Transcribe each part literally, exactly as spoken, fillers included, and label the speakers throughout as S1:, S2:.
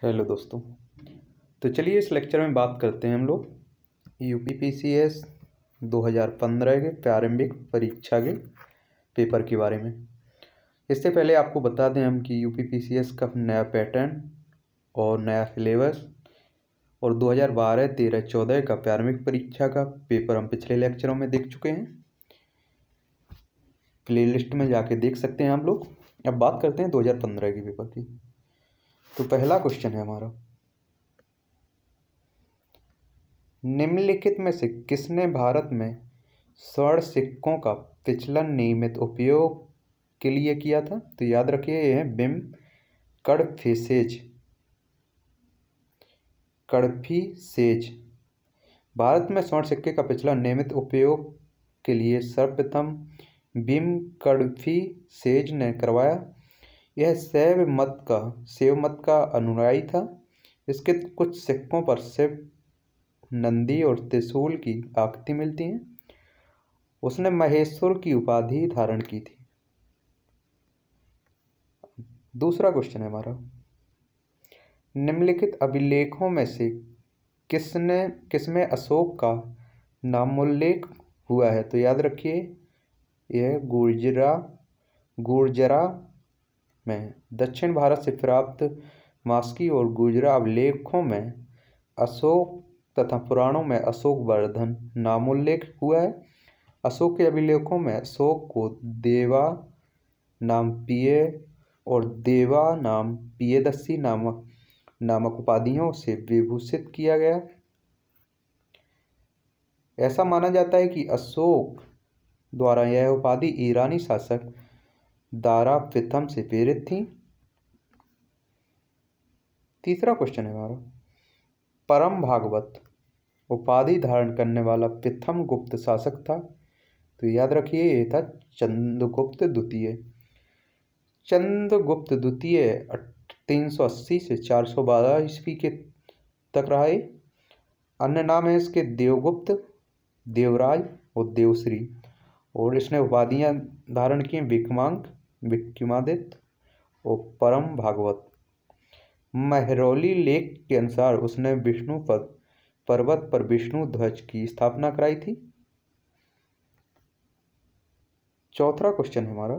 S1: Hello दोस्तों। तो चलिए इस लेक्चर में बात करते हैं हम लोग यूपीपीसीएस दो हज़ार पंद्रह के प्रारंभिक परीक्षा के पेपर के बारे में। इससे पहले आपको बता दें हम कि यूपीपीसीएस का नया पैटर्न और नया सिलेबस और दो हज़ार बारह तेरह चौदह का प्रारंभिक परीक्षा का पेपर हम पिछले लेक्चरों में देख चुके हैं। प्ले लिस्ट में जाके देख सकते हैं हम लोग। अब बात करते हैं दो हज़ार पंद्रह के पेपर की। तो पहला क्वेश्चन है हमारा, निम्नलिखित में से किसने भारत में स्वर्ण सिक्कों का विचलन नियमित उपयोग के लिए किया था? तो याद रखिए ये है बिम कडफिसेज कडफिसेज भारत में स्वर्ण सिक्के का विचलन नियमित उपयोग के लिए सर्वप्रथम बिम कडफिसेज ने करवाया। यह शैव मत का शैव मत का अनुयायी था। इसके कुछ सिक्कों पर शिव, नंदी और त्रिशूल की आकृति मिलती है। उसने महेश्वर की उपाधि धारण की थी। दूसरा क्वेश्चन है हमारा, निम्नलिखित अभिलेखों में से किसने किसमें अशोक का नामोल्लेख हुआ है? तो याद रखिए यह गुर्जरा गुर्जरा में दक्षिण भारत से प्राप्त मास्की और गुर्जरा अभिलेखों में अशोक तथा पुराणों में अशोक वर्धन नामोल्लेख हुआ है। अशोक के अभिलेखों में अशोक को देवा नाम पिय और देवा नाम पियदस्सी नामक नामक उपाधियों से विभूषित किया गया। ऐसा माना जाता है कि अशोक द्वारा यह उपाधि ईरानी शासक दारा प्रथम से प्रेरित थी। तीसरा क्वेश्चन है हमारा, परम भागवत उपाधि धारण करने वाला प्रथम गुप्त शासक था। तो याद रखिए ये था चंद्रगुप्त द्वितीय। चंद्रगुप्त द्वितीय तीन सौ अस्सी से चार सौ बारह ईस्वी के तक रहा है। अन्य नाम है इसके देवगुप्त, देवराज और देवश्री। और इसने उपाधियां धारण की विक्रमांक, विक्रमादित्य और परम भागवत। महरौली लेख के अनुसार उसने विष्णु पद पर्वत पर विष्णु ध्वज की स्थापना कराई थी। चौथा क्वेश्चन है हमारा,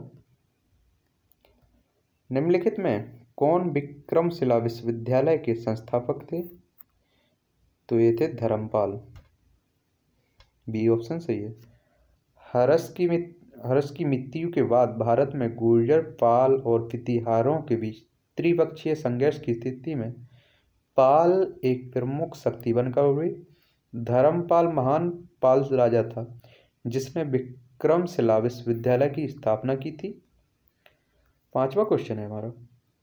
S1: निम्नलिखित में कौन विक्रमशिला विश्वविद्यालय के संस्थापक थे? तो ये थे धर्मपाल। बी ऑप्शन सही है। हर्ष की हर्ष की मृत्यु के बाद भारत में गुर्जर, पाल और प्रतिहारों के बीच त्रिपक्षीय संघर्ष की स्थिति में पाल एक प्रमुख शक्ति बनकर उभरी। धर्मपाल महान पाल राजा था जिसने विक्रमशिला विश्वविद्यालय की स्थापना की थी। पांचवा क्वेश्चन है हमारा,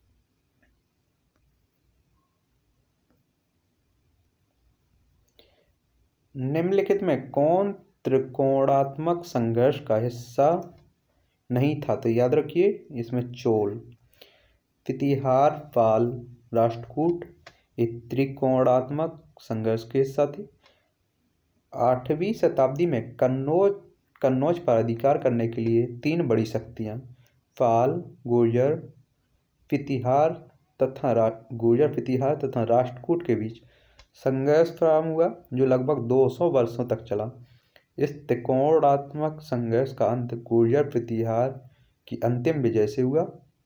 S1: निम्नलिखित में कौन त्रिकोणात्मक संघर्ष का हिस्सा नहीं था? तो याद रखिए इसमें चोल, प्रतिहार, पाल, राष्ट्रकूट एक त्रिकोणात्मक संघर्ष के हिस्सा थे। आठवीं शताब्दी में कन्नौज कन्नौज पर अधिकार करने के लिए तीन बड़ी शक्तियां पाल, गुर्जर, प्रतिहार तथा गुर्जर प्रतिहार तथा राष्ट्रकूट के बीच संघर्ष प्रारंभ हुआ जो लगभग दो सौ वर्षों तक चला। इस त्रिकोणात्मक संघर्ष का अंत गुर्जर प्रतिहार की अंतिम विजय से हुआ।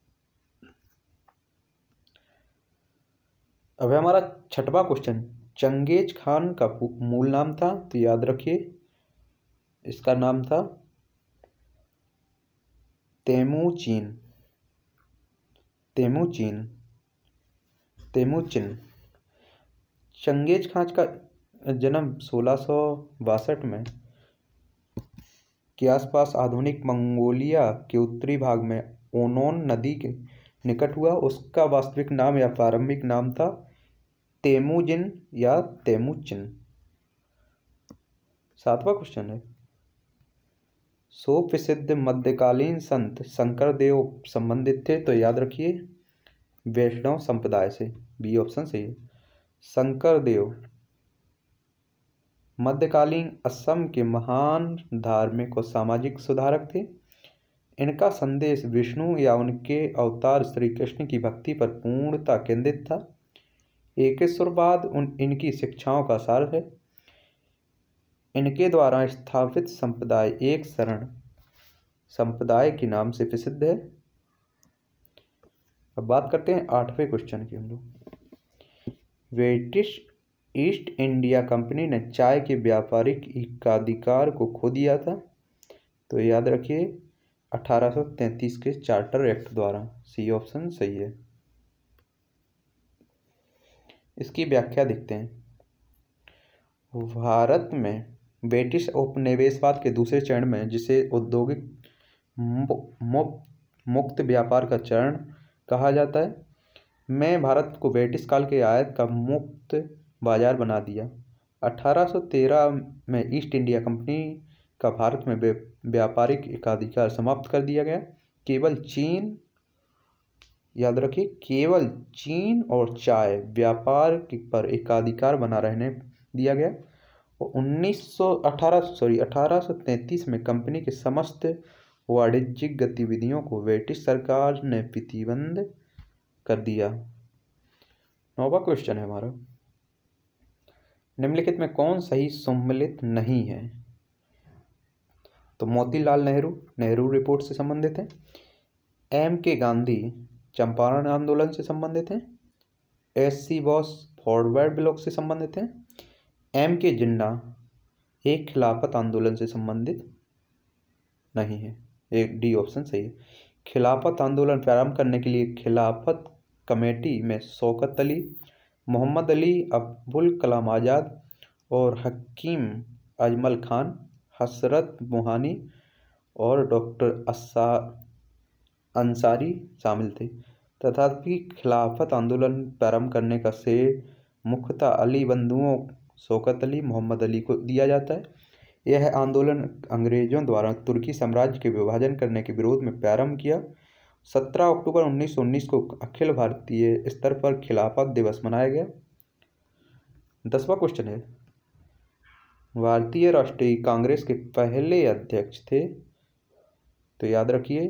S1: अब हमारा छठवां क्वेश्चन, चंगेज खान का मूल नाम था? तो याद रखिए इसका नाम था Temujin Temujin Temujin Genghis Khan का जन्म सोलह सौ बासठ में के आसपास आधुनिक मंगोलिया के उत्तरी भाग में ओनोन नदी के निकट हुआ। उसका वास्तविक नाम या प्रारंभिक नाम था तेमुजिन या तेमुचिन। सातवां क्वेश्चन है, सो प्रसिद्ध मध्यकालीन संत शंकरदेव संबंधित थे? तो याद रखिए वैष्णव संप्रदाय से। बी ऑप्शन सही है। शंकरदेव मध्यकालीन असम के महान धार्मिक और सामाजिक सुधारक थे। इनका संदेश विष्णु या उनके अवतार श्री कृष्ण की भक्ति पर पूर्णतः केंद्रित था। एकेश्वरवाद उन इनकी शिक्षाओं का सार है। इनके द्वारा स्थापित संप्रदाय एक शरण संप्रदाय के नाम से प्रसिद्ध है। अब बात करते हैं आठवें क्वेश्चन की हम लोग। ब्रिटिश ईस्ट इंडिया कंपनी ने चाय के व्यापारिक एकाधिकार को खो दिया था। तो याद रखिए अठारह सौ तैंतीस के चार्टर एक्ट द्वारा। सी ऑप्शन सही है। इसकी व्याख्या देखते हैं। भारत में ब्रिटिश उपनिवेशवाद के दूसरे चरण में, जिसे औद्योगिक मुक्त व्यापार का चरण कहा जाता है, में भारत को ब्रिटिश काल के आयात का मुक्त बाजार बना दिया। अठारह सौ तेरह में ईस्ट इंडिया कंपनी का भारत में व्यापारिक एकाधिकार समाप्त कर दिया गया। केवल चीन, याद रखिए, केवल चीन और चाय व्यापार पर एकाधिकार बना रहने दिया गया। और उन्नीस सौ अठारह सॉरी अठारह सौ तैंतीस में कंपनी के समस्त वाणिज्यिक गतिविधियों को ब्रिटिश सरकार ने प्रतिबंध कर दिया। नौवां क्वेश्चन है हमारा, निम्नलिखित में कौन सही सम्मिलित नहीं है? तो मोतीलाल नेहरू नेहरू रिपोर्ट से संबंधित है। एम के गांधी चंपारण आंदोलन से संबंधित हैं। S C Bose forward block से संबंधित हैं। एम के जिन्ना एक खिलाफत आंदोलन से संबंधित नहीं है। एक डी ऑप्शन सही है। खिलाफत आंदोलन प्रारंभ करने के लिए खिलाफत कमेटी में शौकत अली, मोहम्मद अली, अब्दुल कलाम आज़ाद और हकीम अजमल खान, हसरत मोहानी और डॉक्टर अंसारी शामिल थे। तथापि खिलाफत आंदोलन प्रारंभ करने का श्रेय मुख्यतः अली बंधुओं शौकत अली, मोहम्मद अली को दिया जाता है। यह आंदोलन अंग्रेजों द्वारा तुर्की साम्राज्य के विभाजन करने के विरोध में प्रारंभ किया। सत्रह अक्टूबर उन्नीस सौ उन्नीस को अखिल भारतीय स्तर पर खिलाफत दिवस मनाया गया। दसवां क्वेश्चन है, भारतीय राष्ट्रीय कांग्रेस के पहले अध्यक्ष थे? तो याद रखिए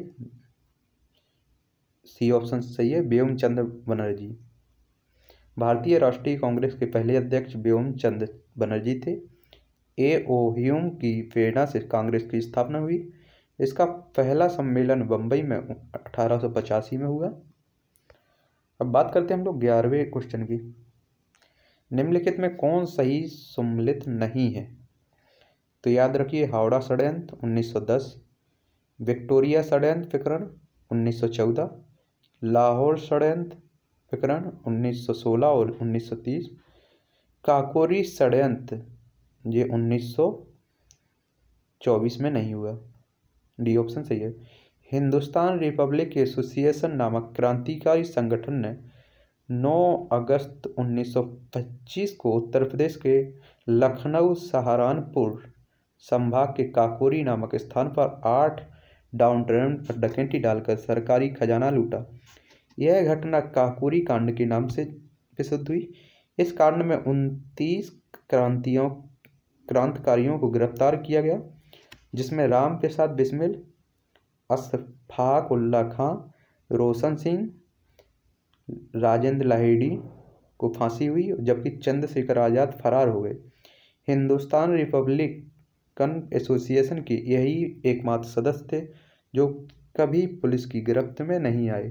S1: सी ऑप्शन सही है, व्योम चंद्र बनर्जी। भारतीय राष्ट्रीय कांग्रेस के पहले अध्यक्ष व्योम चंद्र बनर्जी थे। ए ओ ह्यूम की प्रेरणा से कांग्रेस की स्थापना हुई। इसका पहला सम्मेलन बम्बई में अठारह सौ पचासी में हुआ। अब बात करते हैं हम लोग ग्यारहवें क्वेश्चन की। निम्नलिखित में कौन सही सम्मिलित नहीं है? तो याद रखिए हावड़ा षड्यंत्र उन्नीस सौ दस, विक्टोरिया षड्यंत्र प्रकरण उन्नीस सौ चौदह, लाहौर षड्यंत्र प्रकरण उन्नीस सौ सोलह और उन्नीस सौ तीस, काकोरी षड्यंत्र ये उन्नीस सौ चौबीस में नहीं हुआ। डी ऑप्शन सही है। हिंदुस्तान रिपब्लिक एसोसिएशन नामक क्रांतिकारी संगठन ने नौ अगस्त उन्नीस सौ पच्चीस को उत्तर प्रदेश के लखनऊ सहारनपुर संभाग के काकोरी नामक स्थान पर आठ डाउन ट्रेन पर डकैती डालकर सरकारी खजाना लूटा। यह घटना काकोरी कांड के नाम से प्रसिद्ध हुई। इस कांड में उनतीस क्रांतियों क्रांतिकारियों को गिरफ्तार किया गया, जिसमें राम प्रसाद बिस्मिल, अशफाक उल्ला खां, रोशन सिंह, राजेंद्र लाहिड़ी को फांसी हुई, जबकि चंद्रशेखर आज़ाद फरार हो गए। हिंदुस्तान रिपब्लिकन एसोसिएशन के यही एकमात्र सदस्य थे जो कभी पुलिस की गिरफ्त में नहीं आए।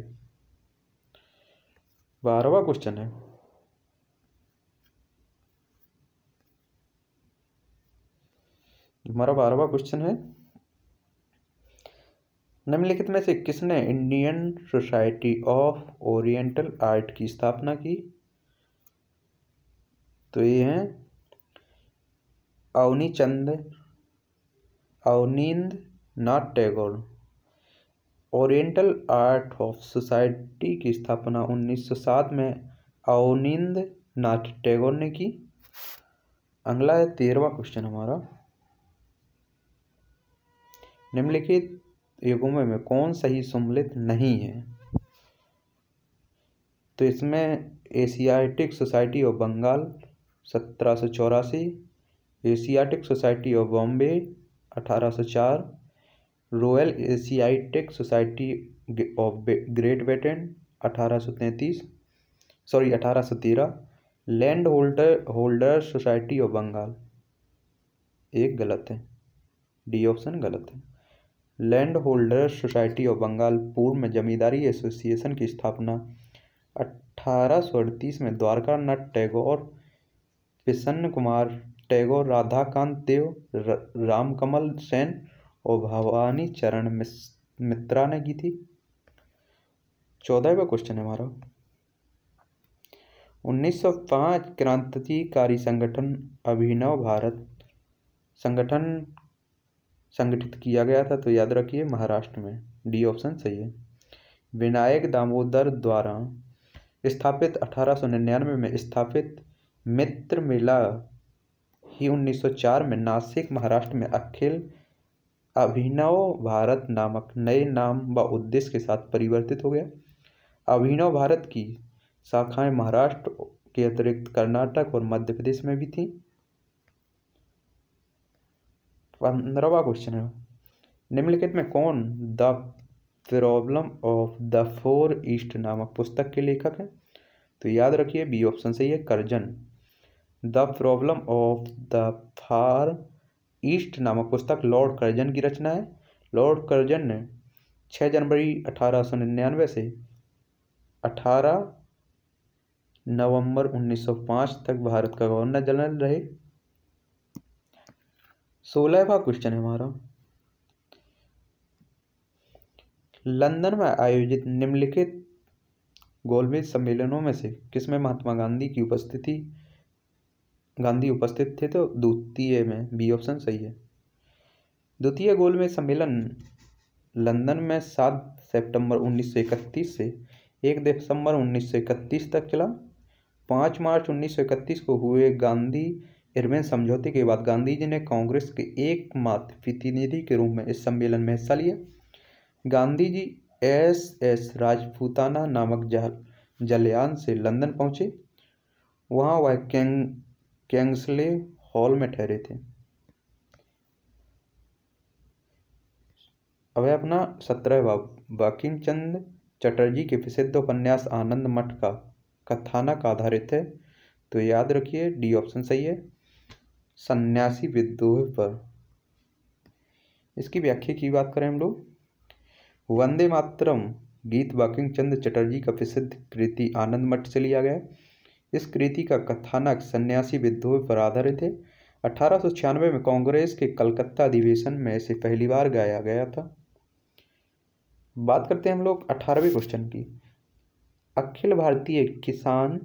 S1: बारहवां क्वेश्चन है, हमारा बारहवां क्वेश्चन है, निम्नलिखित में से किसने Indian society of oriental art की स्थापना की? तो ये हैं अवनीचंद Abanindra Nath Tagore. Oriental art of society की स्थापना उन्नीस सौ सात में अवनींद्र नाथ टैगोर ने की। अगला है तेरहवां क्वेश्चन हमारा, निम्नलिखित युग्मों में कौन सही सम्मिलित नहीं है? तो इसमें एशियाटिक सोसाइटी ऑफ बंगाल सत्रह सौ चौरासी, एशियाटिक सोसाइटी ऑफ बॉम्बे अठारह सौ चार, royal Asiatic society of Great Britain अठारह सौ तैंतीस सॉरी अठारह सौ तेरह, land holder holder society of Bengal, एक गलत है, डी ऑप्शन गलत है। Land holder society of Bengal पूर्व में जमींदारी एसोसिएशन की स्थापना अठारह सौ अड़तीस में द्वारका नाथ टैगोर, प्रसन्न कुमार टैगोर, राधाकांत देव, रामकमल सेन और भवानी चरण मित्रा ने की थी। चौदहवां क्वेश्चन है हमारा, उन्नीस सौ पाँच क्रांतिकारी संगठन अभिनव भारत संगठन संगठित किया गया था, तो याद रखिए महाराष्ट्र में, डी ऑप्शन सही है। विनायक दामोदर द्वारा स्थापित अठारह सौ निन्यानवे में स्थापित मित्र मेला ही उन्नीस सौ चार में नासिक महाराष्ट्र में अखिल अभिनव भारत नामक नए नाम व उद्देश्य के साथ परिवर्तित हो गया। अभिनव भारत की शाखाएं महाराष्ट्र के अतिरिक्त कर्नाटक और मध्य प्रदेश में भी थी। पंद्रहवां क्वेश्चन है, निम्नलिखित में कौन the problem of the Far East नामक पुस्तक के लेखक हैं, तो याद रखिए बी ऑप्शन सही है, Curzon. The problem of the Far East नामक पुस्तक लॉर्ड कर्जन की रचना है। लॉर्ड कर्जन ने छह जनवरी अठारह सौ निन्यानवे से अठारह नवंबर उन्नीस सौ पाँच तक भारत का गवर्नर जनरल रहे। सोलहवां क्वेश्चन है हमारा, लंदन में आयोजित निम्नलिखित गोलमेज सम्मेलनों में से किसमें महात्मा गांधी की उपस्थिति गांधी उपस्थित थे, तो द्वितीय में, बी ऑप्शन सही है। द्वितीय गोलमेज सम्मेलन लंदन में सात सितंबर उन्नीस सौ इकतीस से एक दिसंबर उन्नीस सौ इकतीस तक चला। पाँच मार्च उन्नीस सौ इकतीस को हुए गांधी इरविन समझौते के बाद गांधी जी ने कांग्रेस के एकमात्र प्रतिनिधि के रूप में इस सम्मेलन में हिस्सा लिया। गांधी जी एस एस राजपूताना नामक जल जलयान से लंदन पहुंचे। वहां वह कैंग कैंग्सले हॉल में ठहरे थे। अब अपना सत्रहवां, बंकिम चंद्र चटर्जी के प्रसिद्ध उपन्यास आनंद मठ का कथानक आधारित है, तो याद रखिए डी ऑप्शन सही है, सन्यासी विद्रोह पर। इसकी व्याख्या की बात करें हम लोग, वंदे मातरम गीत बंकिम चंद्र चटर्जी का प्रसिद्ध कृति आनंद मठ से लिया गया। इस कृति का कथानक सन्यासी विद्रोह पर आधारित है। अठारह सौ छियानवे में कांग्रेस के कलकत्ता अधिवेशन में इसे पहली बार गाया गया था। बात करते हैं हम लोग अठारहवें क्वेश्चन की, अखिल भारतीय किसान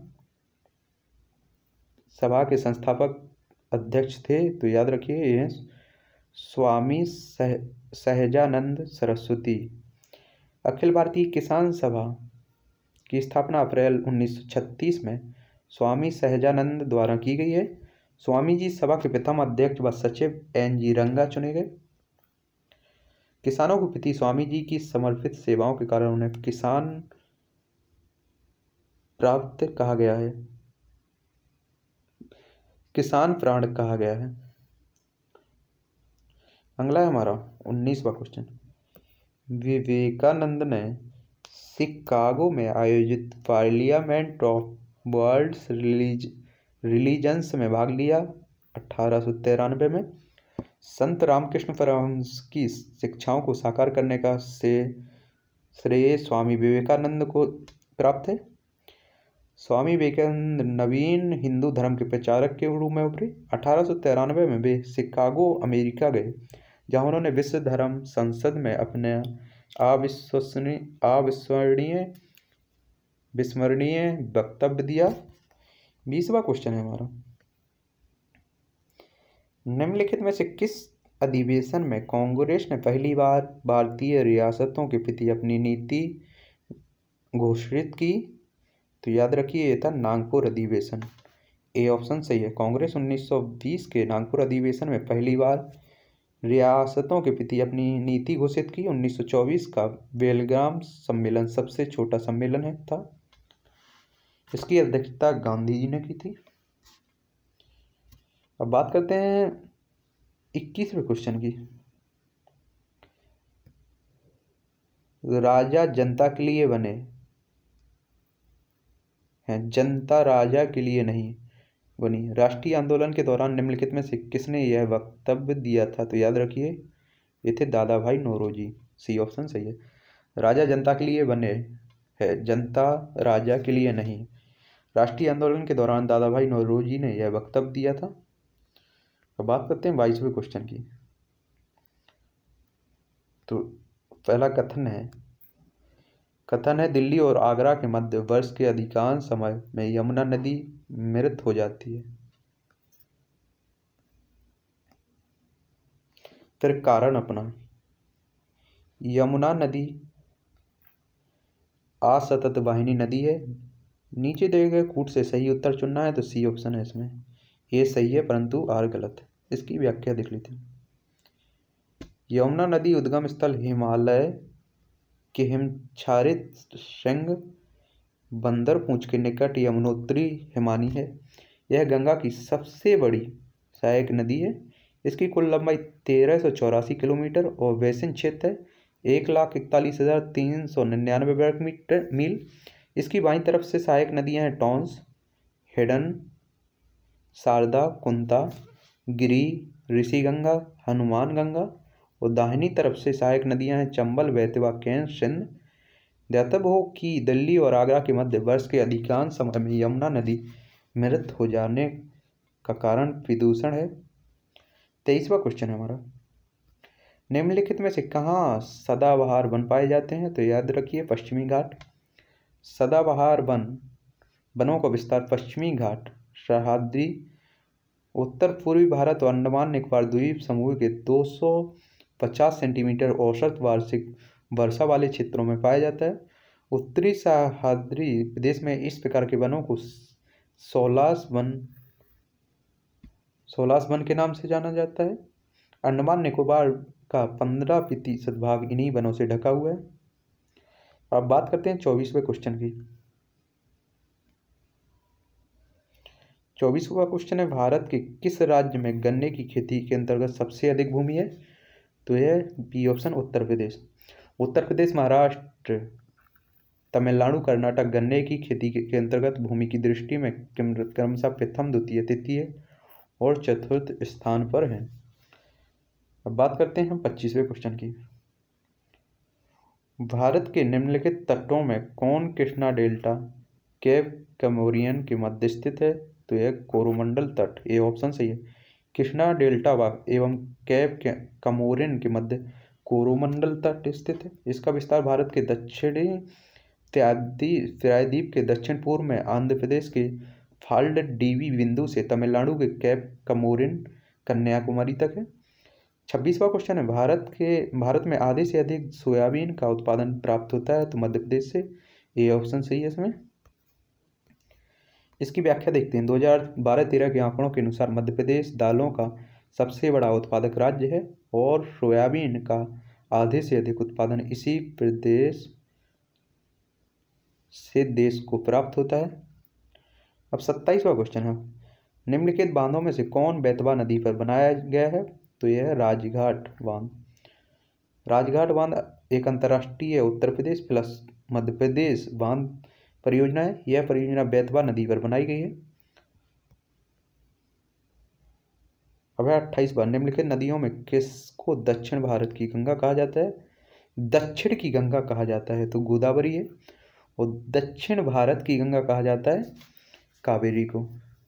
S1: सभा के संस्थापक अध्यक्ष थे, तो याद रखिए ये स्वामी सह, सहजानंद सरस्वती। अखिल भारतीय किसान सभा की स्थापना अप्रैल उन्नीस सौ छत्तीस में स्वामी सहजानंद द्वारा की गई है। स्वामी जी सभा के प्रथम अध्यक्ष व सचिव एन जी रंगा चुने गए। किसानों के प्रति स्वामी जी की समर्पित सेवाओं के कारण उन्हें किसान प्राप्त कहा गया है किसान प्राण कहा गया है। अगला है हमारा उन्नीसवां क्वेश्चन, विवेकानंद ने शिकागो में आयोजित पार्लियामेंट ऑफ वर्ल्ड्स रिलीजन्स में भाग लिया। अठारह सौ तिरानवे में संत रामकृष्ण परमहंस की शिक्षाओं को साकार करने का से श्रेय स्वामी विवेकानंद को प्राप्त है। स्वामी विवेकानंद नवीन हिंदू धर्म के प्रचारक के रूप में उभरे। अठारह सौ तिरानवे में वे शिकागो अमेरिका गए, जहां उन्होंने विश्व धर्म संसद में अपने अविश्वसनीय अविस्मरणीय विस्मरणीय वक्तव्य दिया। बीसवां क्वेश्चन है हमारा, निम्नलिखित में से किस अधिवेशन में कांग्रेस ने पहली बार भारतीय रियासतों के प्रति अपनी नीति घोषित की, तो याद रखिए ये था नागपुर अधिवेशन। ए ऑप्शन सही है। कांग्रेस उन्नीस सौ बीस के नागपुर अधिवेशन में पहली बार रियासतों के प्रति अपनी नीति घोषित की। उन्नीस सौ चौबीस का बेलग्राम सम्मेलन सबसे छोटा सम्मेलन है था। इसकी अध्यक्षता गांधी जी ने की थी। अब बात करते हैं इक्कीसवें क्वेश्चन की, राजा जनता के लिए बने है, जनता राजा के लिए नहीं बनी। राष्ट्रीय आंदोलन के दौरान निम्नलिखित में से किसने यह वक्तव्य दिया था? तो याद रखिए ये थे दादा भाई नौरोजी। सी ऑप्शन सही है। राजा जनता के लिए बने है, जनता राजा के लिए नहीं। राष्ट्रीय आंदोलन के दौरान दादा भाई नौरोजी ने यह वक्तव्य दिया था। अब बात करते हैं बाईसवें क्वेश्चन की। तो पहला कथन है कथन है दिल्ली और आगरा के मध्य वर्ष के अधिकांश समय में यमुना नदी मृत हो जाती है। फिर कारण अपना, यमुना नदी असतत वाहिनी नदी है। नीचे दिए गए कूट से सही उत्तर चुनना है, तो सी ऑप्शन है इसमें। ये सही है परंतु आर गलत है। इसकी व्याख्या देख लेते हैं। यमुना नदी उद्गम स्थल हिमालय के हिमच्छादित श्रृंग बंदरपूंछ के निकट यमुनोत्री हिमानी है। यह गंगा की सबसे बड़ी सहायक नदी है। इसकी कुल लंबाई तेरह सौ चौरासी किलोमीटर और बेसिन क्षेत्र है एक लाख इकतालीस हजार तीन सौ निन्यानवे वर्ग मीटर मील। इसकी बाईं तरफ से सहायक नदियां हैं टॉन्स, हिडन, शारदा, कुंता, गिरी, ऋषिगंगा, हनुमान गंगा। और दाहिनी तरफ से सहायक नदियां हैं चंबल, बेतवा, केन, सिंध। ध्यातव्य हो कि दिल्ली और आगरा के मध्य वर्ष के अधिकांश समय में यमुना नदी मृत हो जाने का कारण प्रदूषण है। तेईसवां क्वेश्चन है हमारा, निम्नलिखित में से कहाँ सदाबहार वन पाए जाते हैं? तो याद रखिए पश्चिमी घाट। सदाबहार वन वनों का विस्तार पश्चिमी घाट, सह्याद्री, उत्तर पूर्वी भारत और अंडमान निकोबार द्वीप समूह के दो सौ पचास सेंटीमीटर औसत वार्षिक वर्षा वाले क्षेत्रों में पाया जाता है। उत्तरी सह्याद्री प्रदेश में इस प्रकार के वनों को सोलास वन सोलास वन के नाम से जाना जाता है। अंडमान निकोबार का पंद्रह प्रतिशत भाग इन्हीं वनों से ढका हुआ है। अब बात करते हैं चौबीसवें क्वेश्चन की। चौबीसवां क्वेश्चन है, भारत के किस राज्य में गन्ने की खेती के अंतर्गत सबसे अधिक भूमि है? तो यह बी ऑप्शन उत्तर प्रदेश। उत्तर प्रदेश, महाराष्ट्र, तमिलनाडु, कर्नाटक गन्ने की खेती के अंतर्गत भूमि की दृष्टि में क्रमशः प्रथम, द्वितीय, तृतीय और चतुर्थ स्थान पर हैं। अब बात करते हैं हम पच्चीसवें क्वेश्चन की। भारत के निम्नलिखित तटों में कौन कृष्णा डेल्टा केप कमोरियन के मध्य स्थित है? तो यह कोरोमंडल तट, ए ऑप्शन सही है। कृष्णा डेल्टा एवं केप कमोरियन के मध्य कोरोमंडल तट स्थित है। इसका विस्तार भारत के दक्षिणी प्रायद्वीप के दक्षिण पूर्व में आंध्र प्रदेश के फाल्ड डीवी बिंदु से तमिलनाडु के केप कमोरिन कन्याकुमारी तक है। छब्बीसवां क्वेश्चन है, भारत के भारत में आधे से अधिक सोयाबीन का उत्पादन प्राप्त होता है, तो मध्य प्रदेश से। ए ऑप्शन सही है इसमें। इसकी व्याख्या देखते हैं। दो हज़ार बारह तेरह के आंकड़ों के अनुसार मध्य प्रदेश दालों का सबसे बड़ा उत्पादक राज्य है और सोयाबीन का आधे से अधिक उत्पादन इसी प्रदेश से देश को प्राप्त होता है। अब सत्ताईसवां क्वेश्चन है, निम्नलिखित बांधों में से कौन बेतवा नदी पर बनाया गया है? तो यह है राजघाट बांध। राजघाट बांध एक अंतर्राष्ट्रीय उत्तर प्रदेश प्लस मध्य प्रदेश बांध परियोजना है। यह परियोजना बेतवा नदी पर बनाई गई है। अब है अट्ठाईस बार, निम्नलिखित नदियों में किसको दक्षिण भारत की गंगा कहा जाता है? दक्षिण की गंगा कहा जाता है तो गोदावरी है, और दक्षिण भारत की गंगा कहा जाता है कावेरी को।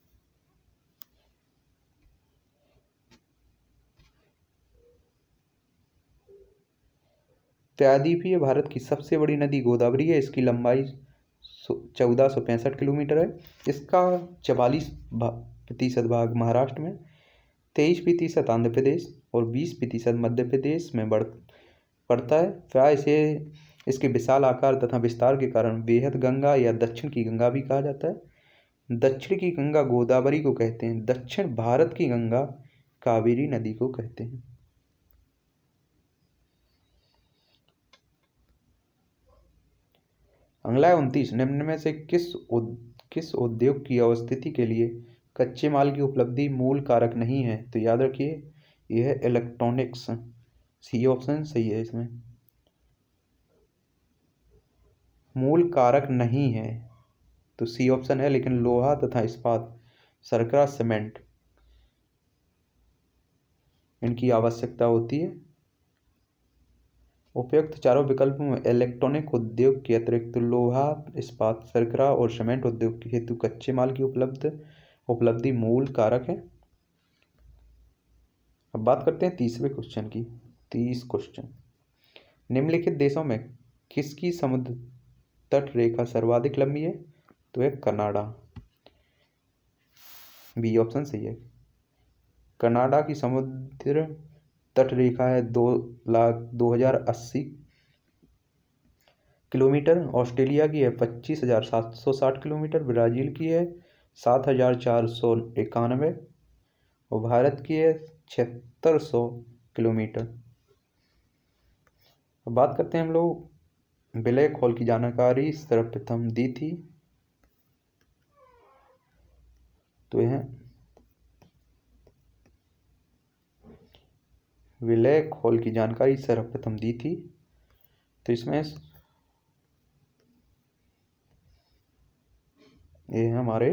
S1: प्रायद्वीपीय भारत की सबसे बड़ी नदी गोदावरी है। इसकी लंबाई चौदह सौ पैंसठ किलोमीटर है। इसका चवालीस प्रतिशत भाग महाराष्ट्र में, तेईस प्रतिशत आंध्र प्रदेश और बीस प्रतिशत मध्य प्रदेश में बढ़ पड़ता है। प्राय इसे इसके विशाल आकार तथा विस्तार के कारण बेहद गंगा या दक्षिण की गंगा भी कहा जाता है। दक्षिण की गंगा गोदावरी को कहते हैं, दक्षिण भारत की गंगा कावेरी नदी को कहते हैं। अगला उनतीस, निम्न में से किस उद, किस उद्योग की अवस्थिति के लिए कच्चे माल की उपलब्धि मूल कारक नहीं है? तो याद रखिए यह इलेक्ट्रॉनिक्स। सी ऑप्शन सही है इसमें। मूल कारक नहीं है तो सी ऑप्शन है, लेकिन लोहा तथा इस्पात, शर्करा, सीमेंट, इनकी आवश्यकता होती है। उपयुक्त चारों विकल्पों में इलेक्ट्रॉनिक उद्योग के अतिरिक्त लोहा, इस्पात, शर्करा और सीमेंट उद्योग के हेतु कच्चे माल की उपलब्ध उपलब्धि मूल कारक है। अब बात करते हैं तीसरे क्वेश्चन की। तीस क्वेश्चन, निम्नलिखित देशों में किसकी समुद्र तट रेखा सर्वाधिक लंबी है? तो है कनाडा, बी ऑप्शन सही है। कनाडा की समुद्र तट रेखा है दो लाख दो हजार अस्सी किलोमीटर। ऑस्ट्रेलिया की है पच्चीस हजार सात सौ साठ किलोमीटर। ब्राजील की है सात हजार चार सौ इक्यानवे और भारत की है छिहत्तर सौ किलोमीटर। अब बात करते हैं हम लोग ब्लैक होल की जानकारी सर्वप्रथम दी थी, तो यह ब्लैक होल की जानकारी सर्वप्रथम दी थी तो इसमें ये हमारे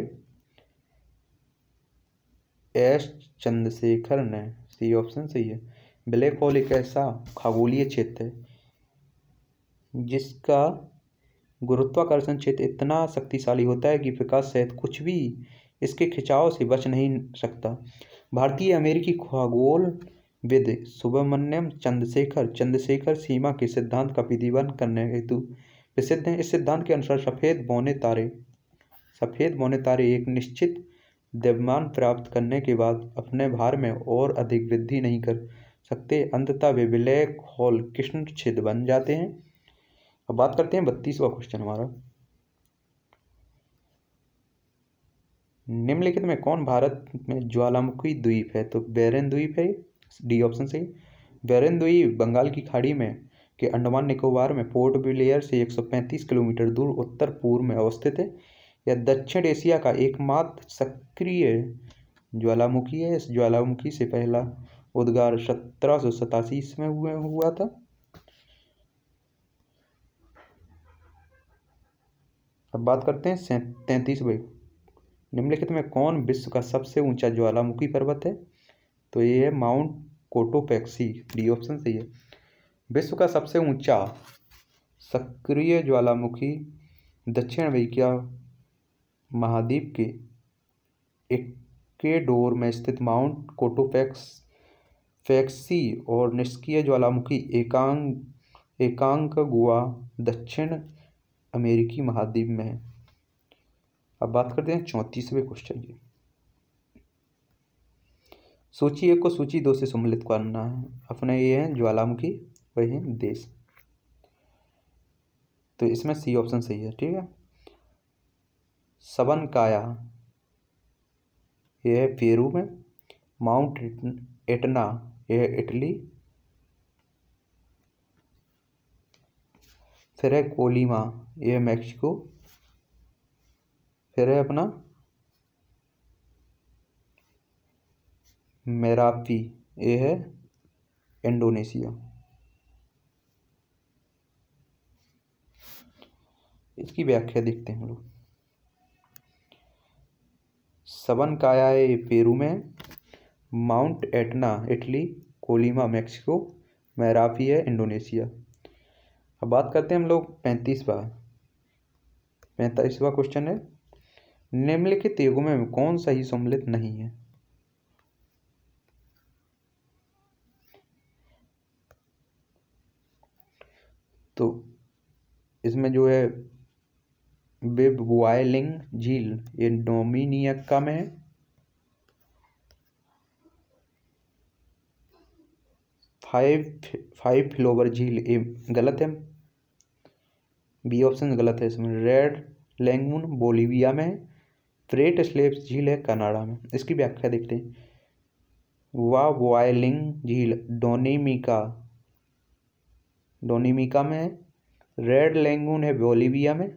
S1: एस चंद्रशेखर ने, सी ऑप्शन सही है। ब्लैक होल एक ऐसा खगोलीय क्षेत्र है जिसका गुरुत्वाकर्षण क्षेत्र इतना शक्तिशाली होता है कि प्रकाश सहित कुछ भी इसके खिंचाव से बच नहीं सकता। भारतीय अमेरिकी खगोलविद सुब्रमण्यम चंद्रशेखर चंद्रशेखर सीमा के सिद्धांत का विधिवन करने हेतु प्रसिद्ध हैं। इस सिद्धांत के अनुसार सफेद बौने तारे सफेद बौने तारे एक निश्चित द्रव्यमान प्राप्त करने के बाद अपने भार में और अधिक वृद्धि नहीं कर सकते, अंततः वे ब्लैक होल कृष्ण छिद्र बन जाते हैं। अब बात करते हैं बत्तीसवां क्वेश्चन हमारा। निम्नलिखित में कौन भारत में ज्वालामुखी द्वीप है? तो बैरन द्वीप है, डी ऑप्शन सही। बैरन द्वीप बंगाल की खाड़ी में के अंडमान निकोबार में पोर्ट ब्लेयर से एक सौ पैंतीस किलोमीटर दूर उत्तर पूर्व में अवस्थित है। यह दक्षिण एशिया का एकमात्र सक्रिय ज्वालामुखी है। इस ज्वालामुखी से पहला उद्गार सत्रह सौ सतासी ईस्वी में हुआ था। अब बात करते हैं तैंतीसवें, निम्नलिखित में कौन विश्व का सबसे ऊंचा ज्वालामुखी पर्वत है? तो ये है माउंट कोटोपैक्सी, डी ऑप्शन सही है। विश्व का सबसे ऊंचा सक्रिय ज्वालामुखी दक्षिण अमेरिका महाद्वीप के इक्वेडोर में स्थित माउंट कोटोपैक्स पैक्सी और निष्क्रिय ज्वालामुखी एकांक एकांकगुआ दक्षिण अमेरिकी महाद्वीप में है। अब बात करते हैं चौंतीसवें क्वेश्चन की। सूची एक को सूची दो से सम्मिलित करना है। अपने ये हैं ज्वालामुखी, वही हैं देश, तो इसमें सी ऑप्शन सही है। ठीक है, सबनकाया यह है पेरू में। माउंट एटना यह है इटली। फिर है कोलीमा यह है मैक्सिको। फिर है अपना मेरापी यह है इंडोनेशिया। इसकी व्याख्या देखते हैं हम लोग। सबनकाया है पेरू में, mount Etna Italy, Colima Mexico, Merapi है इंडोनेशिया। अब बात करते हैं हम लोग पैंतीसवा पैंतालीसवा क्वेश्चन है। निम्नलिखित युगों में कौन सही सम्मिलित नहीं है? तो इसमें जो है बिबवायलिंग झील ये डोमिनिका में है। फाइव फाइव फ्लोवर झील ये गलत है, बी ऑप्शन गलत है इसमें। रेड लैगून बोलिविया में है। फ्रेट स्लेव्स झील है कनाडा में। इसकी व्याख्या देखते हैं। वाववायलिंग झील डोनिमिका डोनिमिका में है। रेड लैगून है बोलिविया में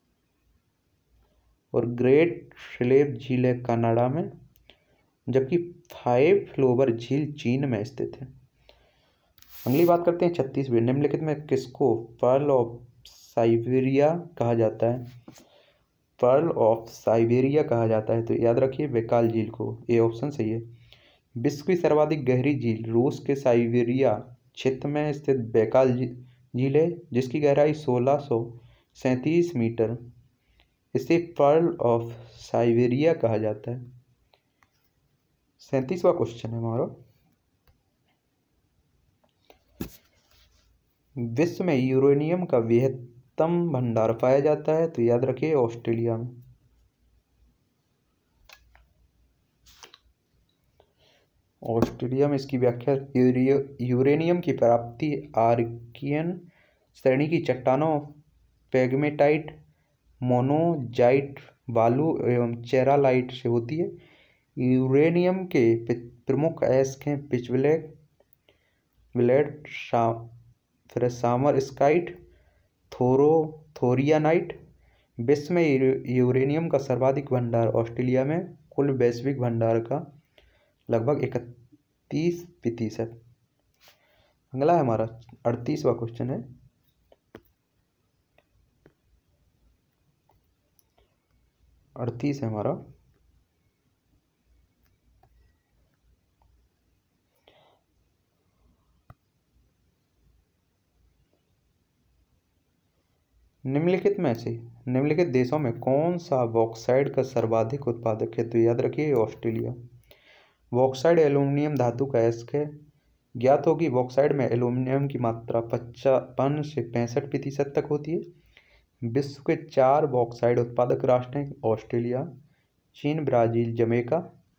S1: और ग्रेट स्लेव झील है कनाडा में, जबकि फाइव फ्लोवर झील चीन में स्थित है। अगली बात करते हैं छत्तीसवीं। निम्नलिखित में किसको पर्ल ऑफ साइबेरिया कहा जाता है? पर्ल ऑफ साइबेरिया कहा जाता है? तो याद रखिए बैकाल झील को, ए ऑप्शन सही है। विश्व की सर्वाधिक गहरी झील रूस के साइबेरिया क्षेत्र में स्थित बैकाल झील है, जिसकी गहराई सोलह सौ सैंतीस मीटर। इसे पर्ल ऑफ साइबेरिया कहा जाता है। सैंतीसवां क्वेश्चन है हमारा, विश्व में यूरेनियम का वृहत्तम भंडार पाया जाता है? तो याद रखिए ऑस्ट्रेलिया में। ऑस्ट्रेलिया में इसकी व्याख्या, यूरेनियम की प्राप्ति आर्कियन श्रेणी की चट्टानों, पेग्मेटाइट, मोनोजाइट, बालू एवं चेरालाइट से होती है। यूरेनियम के प्रमुख अयस्क हैं पिचब्लैक, ब्लेड, फिर सामरस्काइट, थोरो थोरियानाइट। विश्व में यूरेनियम का सर्वाधिक भंडार ऑस्ट्रेलिया में, कुल वैश्विक भंडार का लगभग इकतीस प्रतिशत। अगला है हमारा अड़तीसवां क्वेश्चन है, अड़तीस है हमारा, निम्नलिखित में से निम्नलिखित देशों में कौन सा बॉक्साइट का सर्वाधिक उत्पादक है? तो याद रखिए ऑस्ट्रेलिया। बॉक्साइट एल्यूमिनियम धातु का अयस्क है। ज्ञात हो कि बॉक्साइट में एल्यूमिनियम की मात्रा पचपन से पैंसठ प्रतिशत तक होती है। विश्व के चार बॉक्साइट उत्पादक राष्ट्र हैं ऑस्ट्रेलिया, चीन, ब्राजील, जमैका।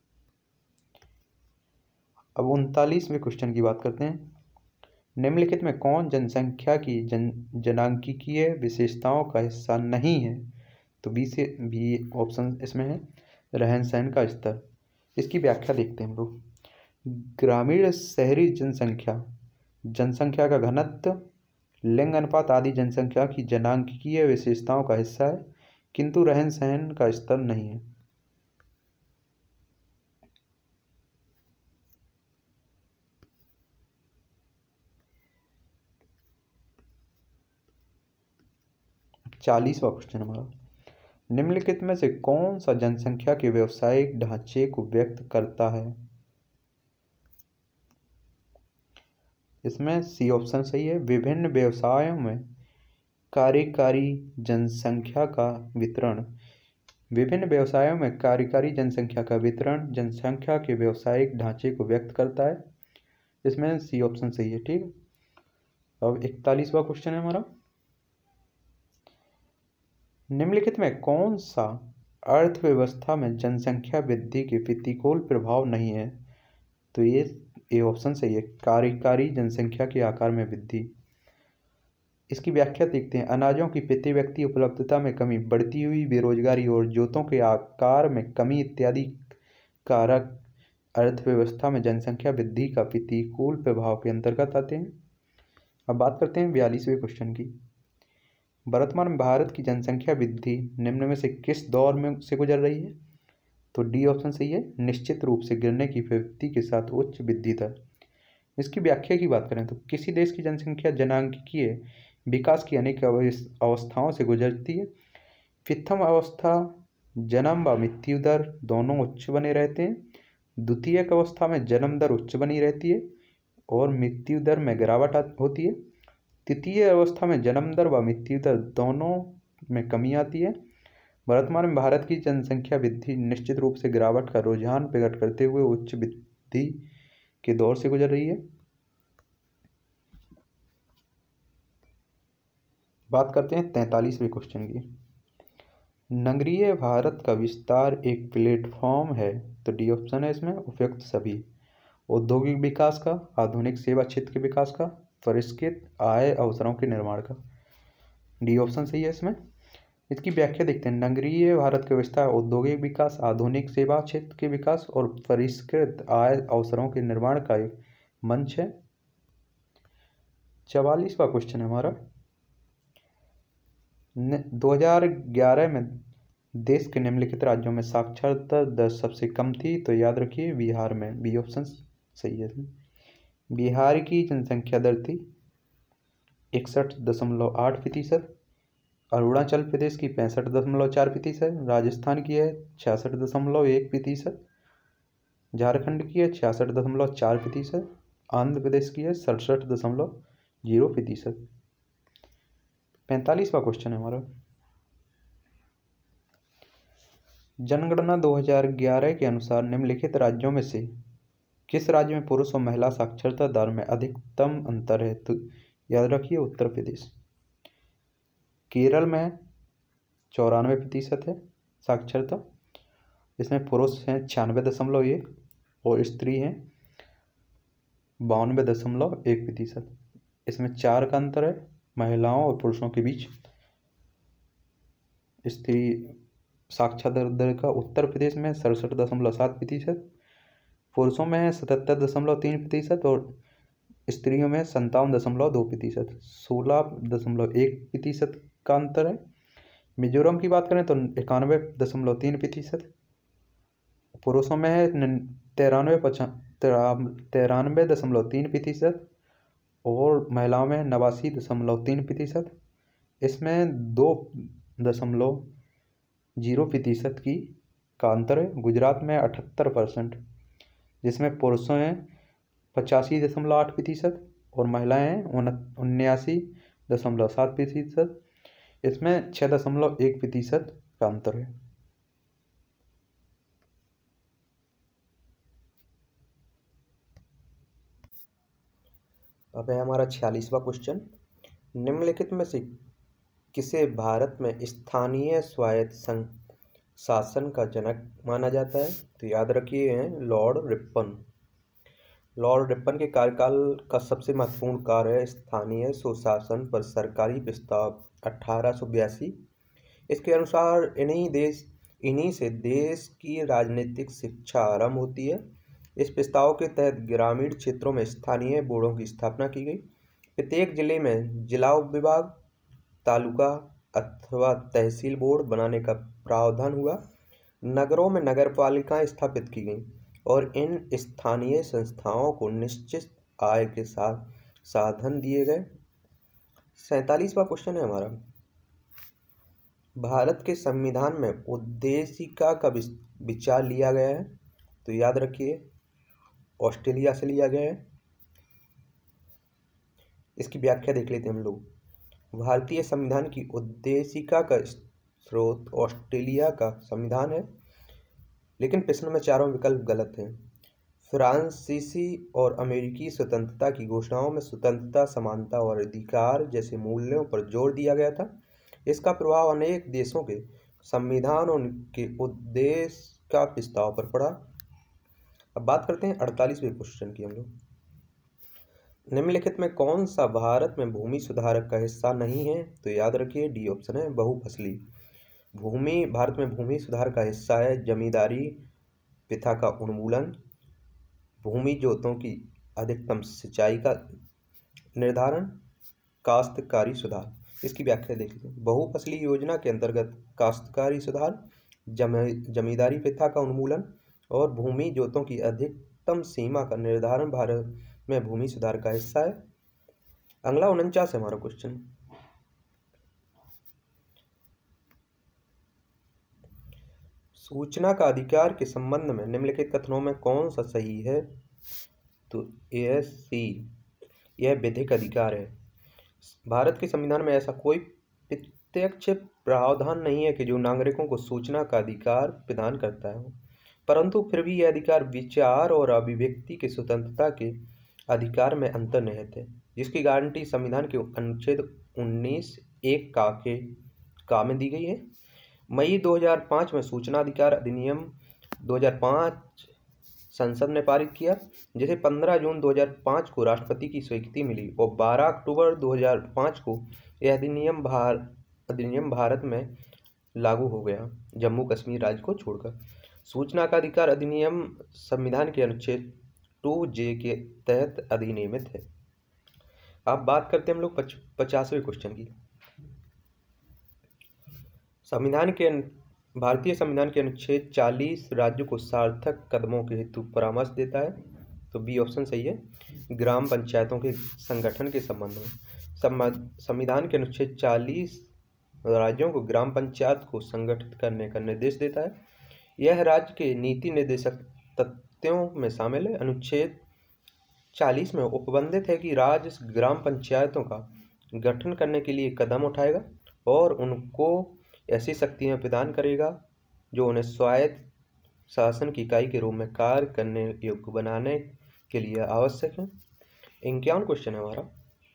S1: अब उनतालीसवें क्वेश्चन की बात करते हैं, निम्नलिखित में कौन जनसंख्या की जन जनांकीय विशेषताओं का हिस्सा नहीं है? तो बी से बी ऑप्शन इसमें है, रहन सहन का स्तर। इसकी व्याख्या देखते हैं हम लोग। ग्रामीण शहरी जनसंख्या, जनसंख्या का घनत्व, लिंग अनुपात आदि जनसंख्या की जनांकीय विशेषताओं का हिस्सा है, किंतु रहन सहन का स्तर नहीं है। चालीसवां क्वेश्चन हमारा, निम्नलिखित में से कौन सा जनसंख्या के व्यावसायिक ढांचे को व्यक्त करता है? इसमें सी ऑप्शन सही है, विभिन्न व्यवसायों में कार्यकारी जनसंख्या का वितरण। विभिन्न व्यवसायों में कार्यकारी जनसंख्या का वितरण जनसंख्या के व्यावसायिक ढांचे को व्यक्त करता है। इसमें सी ऑप्शन सही है। ठीक, अब इकतालीसवां क्वेश्चन है हमारा, निम्नलिखित में कौन सा अर्थव्यवस्था में जनसंख्या वृद्धि के प्रतिकूल प्रभाव नहीं है? तो ये ए ऑप्शन सही है, कार्यकारी जनसंख्या के आकार में वृद्धि। इसकी व्याख्या देखते हैं, अनाजों की प्रति व्यक्ति उपलब्धता में कमी, बढ़ती हुई बेरोजगारी और जोतों के आकार में कमी इत्यादि कारक अर्थव्यवस्था में जनसंख्या वृद्धि का प्रतिकूल प्रभाव के अंतर्गत आते हैं। अब बात करते हैं बयालीसवें क्वेश्चन की, वर्तमान में भारत की जनसंख्या वृद्धि निम्न में से किस दौर में से गुजर रही है? तो डी ऑप्शन सही है, निश्चित रूप से गिरने की प्रवृत्ति के साथ उच्च वृद्धि दर। इसकी व्याख्या की बात करें तो किसी देश की जनसंख्या जनांकीय विकास की अनेक अवस्थाओं से गुजरती है। प्रथम अवस्था जन्म व मृत्यु दर दोनों उच्च बने रहते हैं। द्वितीयक अवस्था में जन्म दर उच्च बनी रहती है और मृत्यु दर में गिरावट होती है। तृतीय अवस्था में जन्म दर व मृत्यु दर दोनों में कमी आती है। वर्तमान में भारत की जनसंख्या वृद्धि निश्चित रूप से गिरावट का रुझान प्रकट करते हुए उच्च वृद्धि के दौर से गुजर रही है। बात करते हैं तैंतालीसवें क्वेश्चन की, नगरीय भारत का विस्तार एक प्लेटफॉर्म है। तो डी ऑप्शन है इसमें उपयुक्त सभी। औद्योगिक विकास का, आधुनिक सेवा क्षेत्र के विकास का, परिष्कृत आय अवसरों के निर्माण का। डी ऑप्शन सही है इसमें। इसकी व्याख्या देखते हैं, नगरीय भारत का विस्तार औद्योगिक विकास, आधुनिक सेवा क्षेत्र के विकास और परिष्कृत आय अवसरों के निर्माण का एक मंच है। चवालीसवां क्वेश्चन है हमारा, दो हज़ार ग्यारह में देश के निम्नलिखित राज्यों में साक्षरता दर सबसे कम थी। तो याद रखिए बिहार में, बी ऑप्शन सही है। बिहार की जनसंख्या दर थी इकसठ दशमलव आठ प्रतिशत अरुणाचल प्रदेश की पैंसठ दशमलव चार प्रतिशत, राजस्थान की है छियासठ दशमलव एक प्रतिशत, झारखंड की है छियासठ दशमलव चार प्रतिशत, आंध्र प्रदेश की है सड़सठ दशमलव जीरो प्रतिशत। पैंतालीसवां क्वेश्चन है हमारा, जनगणना दो हज़ार ग्यारह के अनुसार निम्नलिखित राज्यों में से किस राज्य में पुरुष और महिला साक्षरता दर में अधिकतम अंतर है? तो याद रखिए उत्तर प्रदेश। केरल में चौरानवे प्रतिशत है साक्षरता, इसमें पुरुष हैं छियानवे दशमलव एक और स्त्री हैं बानवे दशमलव एक प्रतिशत। इसमें चार का अंतर है महिलाओं और पुरुषों के बीच स्त्री साक्षरता दर का। उत्तर प्रदेश में सड़सठ दशमलव सात प्रतिशत, पुरुषों में है सतहत्तर दशमलव तीन प्रतिशत और स्त्रियों में संतावन दशमलव दो प्रतिशत, सोलह दशमलव एक प्रतिशत का अंतर है। मिजोरम की बात करें तो इक्यानवे दशमलव तीन प्रतिशत, पुरुषों में है तिरानवे पचा तिरानवे दशमलव तीन प्रतिशत और महिलाओं में नवासी दशमलव तीन प्रतिशत। इसमें दो दशमलव जीरो प्रतिशत की का अंतर है। गुजरात में अठहत्तर परसेंट, जिसमें पुरुषों हैं पचासी दशमलव आठ प्रतिशत और महिलाएं हैं उन्यासी दशमलव सात प्रतिशत। इसमें छः दशमलव एक प्रतिशत का अंतर है। अब है हमारा छियालीसवां क्वेश्चन, निम्नलिखित में से किसे भारत में स्थानीय स्वायत्त संघ शासन का जनक माना जाता है? तो याद रखिए हैं लॉर्ड रिपन। लॉर्ड रिपन के कार्यकाल का सबसे महत्वपूर्ण कार्य है स्थानीय स्वशासन पर सरकारी प्रस्ताव अठारह सौ बयासी। इसके अनुसार इन्हीं देश इन्हीं से देश की राजनीतिक शिक्षा आरंभ होती है। इस प्रस्ताव के तहत ग्रामीण क्षेत्रों में स्थानीय बोर्डों की स्थापना की गई। प्रत्येक जिले में जिला उपविभाग, तालुका अथवा तहसील बोर्ड बनाने का प्रावधान हुआ। नगरों में नगरपालिकाएं स्थापित की गईं और इन स्थानीय संस्थाओं को निश्चित आय के साथ साधन दिए गए। सैंतालीसवां क्वेश्चन है हमारा, भारत के संविधान में उद्देशिका का विचार लिया गया है? तो याद रखिए ऑस्ट्रेलिया से लिया गया है। इसकी व्याख्या देख लेते हैं हम लोग। भारतीय संविधान की उद्देशिका का स्रोत ऑस्ट्रेलिया का संविधान है, लेकिन प्रश्न में चारों विकल्प गलत हैं। फ्रांसीसी और अमेरिकी स्वतंत्रता की घोषणाओं में स्वतंत्रता, समानता और अधिकार जैसे मूल्यों पर जोर दिया गया था। इसका प्रभाव अनेक देशों के संविधान और उनके उद्देश्य का प्रस्ताव पर पड़ा। अब बात करते हैं अड़तालीसवें क्वेश्चन की हम लोग। निम्नलिखित में कौन सा भारत में भूमि सुधारक का हिस्सा नहीं है? तो याद रखिए डी ऑप्शन है बहुफसली। भूमि भारत में भूमि सुधार का हिस्सा है जमींदारी प्रथा का उन्मूलन, भूमि जोतों की अधिकतम सिंचाई का निर्धारण, काश्तकारी सुधार। इसकी व्याख्या देख लीजिए। बहुफसली योजना के अंतर्गत काश्तकारी सुधार, जमींदारी प्रथा का उन्मूलन और भूमि जोतों की अधिकतम सीमा का निर्धारण भारत में भूमि सुधार का हिस्सा है। अगला उनचास है हमारा क्वेश्चन, सूचना का अधिकार के संबंध में निम्नलिखित कथनों में कौन सा सही है? तो यह सी, यह विधिक अधिकार है। भारत के संविधान में ऐसा कोई प्रत्यक्ष प्रावधान नहीं है कि जो नागरिकों को सूचना का अधिकार प्रदान करता है, परंतु फिर भी यह अधिकार विचार और अभिव्यक्ति की स्वतंत्रता के अधिकार में अंतर्निहित है, जिसकी गारंटी संविधान के अनुच्छेद उन्नीस एक का के का में दी गई है। मई दो हज़ार पाँच में सूचना अधिकार अधिनियम दो हज़ार पाँच संसद ने पारित किया, जिसे पंद्रह जून दो हज़ार पाँच को राष्ट्रपति की स्वीकृति मिली और बारह अक्टूबर दो हज़ार पाँच को यह अधिनियम भार अधिनियम भारत में लागू हो गया, जम्मू कश्मीर राज्य को छोड़कर। सूचना का अधिकार अधिनियम संविधान के अनुच्छेद टू जे के तहत अधिनियमित है। अब बात करते हैं हम लोग पच, पचासवें क्वेश्चन की। संविधान के भारतीय संविधान के अनुच्छेद चालीस राज्यों को सार्थक कदमों के हेतु परामर्श देता है। तो बी ऑप्शन सही है। ग्राम पंचायतों के संगठन के संबंध में संविधान के अनुच्छेद चालीस राज्यों को ग्राम पंचायत को संगठित करने का निर्देश देता है। यह राज्य के नीति निर्देशक तथ्यों में शामिल है। अनुच्छेद चालीस में उपबंधित है कि राज्य ग्राम पंचायतों का गठन करने के लिए कदम उठाएगा और उनको ऐसी शक्तियां प्रदान करेगा जो उन्हें स्वायत्त शासन की इकाई के रूप में कार्य करने योग्य बनाने के लिए आवश्यक है। इक्यावन क्वेश्चन है हमारा।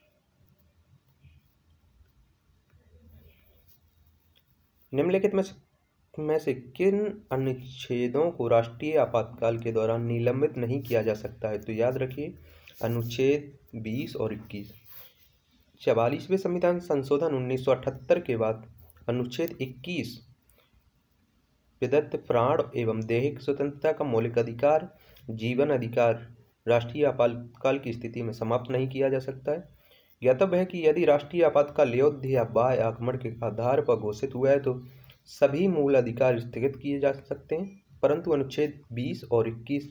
S1: निम्नलिखित में में से किन अनुच्छेदों को राष्ट्रीय आपातकाल के दौरान निलंबित नहीं किया जा सकता है? तो याद रखिए अनुच्छेद बीस और इक्कीस। चवालीसवें संविधान संशोधन उन्नीस सौ अठहत्तर के बाद अनुच्छेद इक्कीस प्रदत्त प्राण एवं दैहिक स्वतंत्रता का मौलिक अधिकार, जीवन अधिकार राष्ट्रीय आपातकाल की स्थिति में समाप्त नहीं किया जा सकता है। ज्ञातव्य है कि यदि राष्ट्रीय आपातकाल युद्ध या बाह्य आक्रमण के आधार पर घोषित हुआ है तो सभी मूल अधिकार स्थगित किए जा सकते हैं, परंतु अनुच्छेद बीस और इक्कीस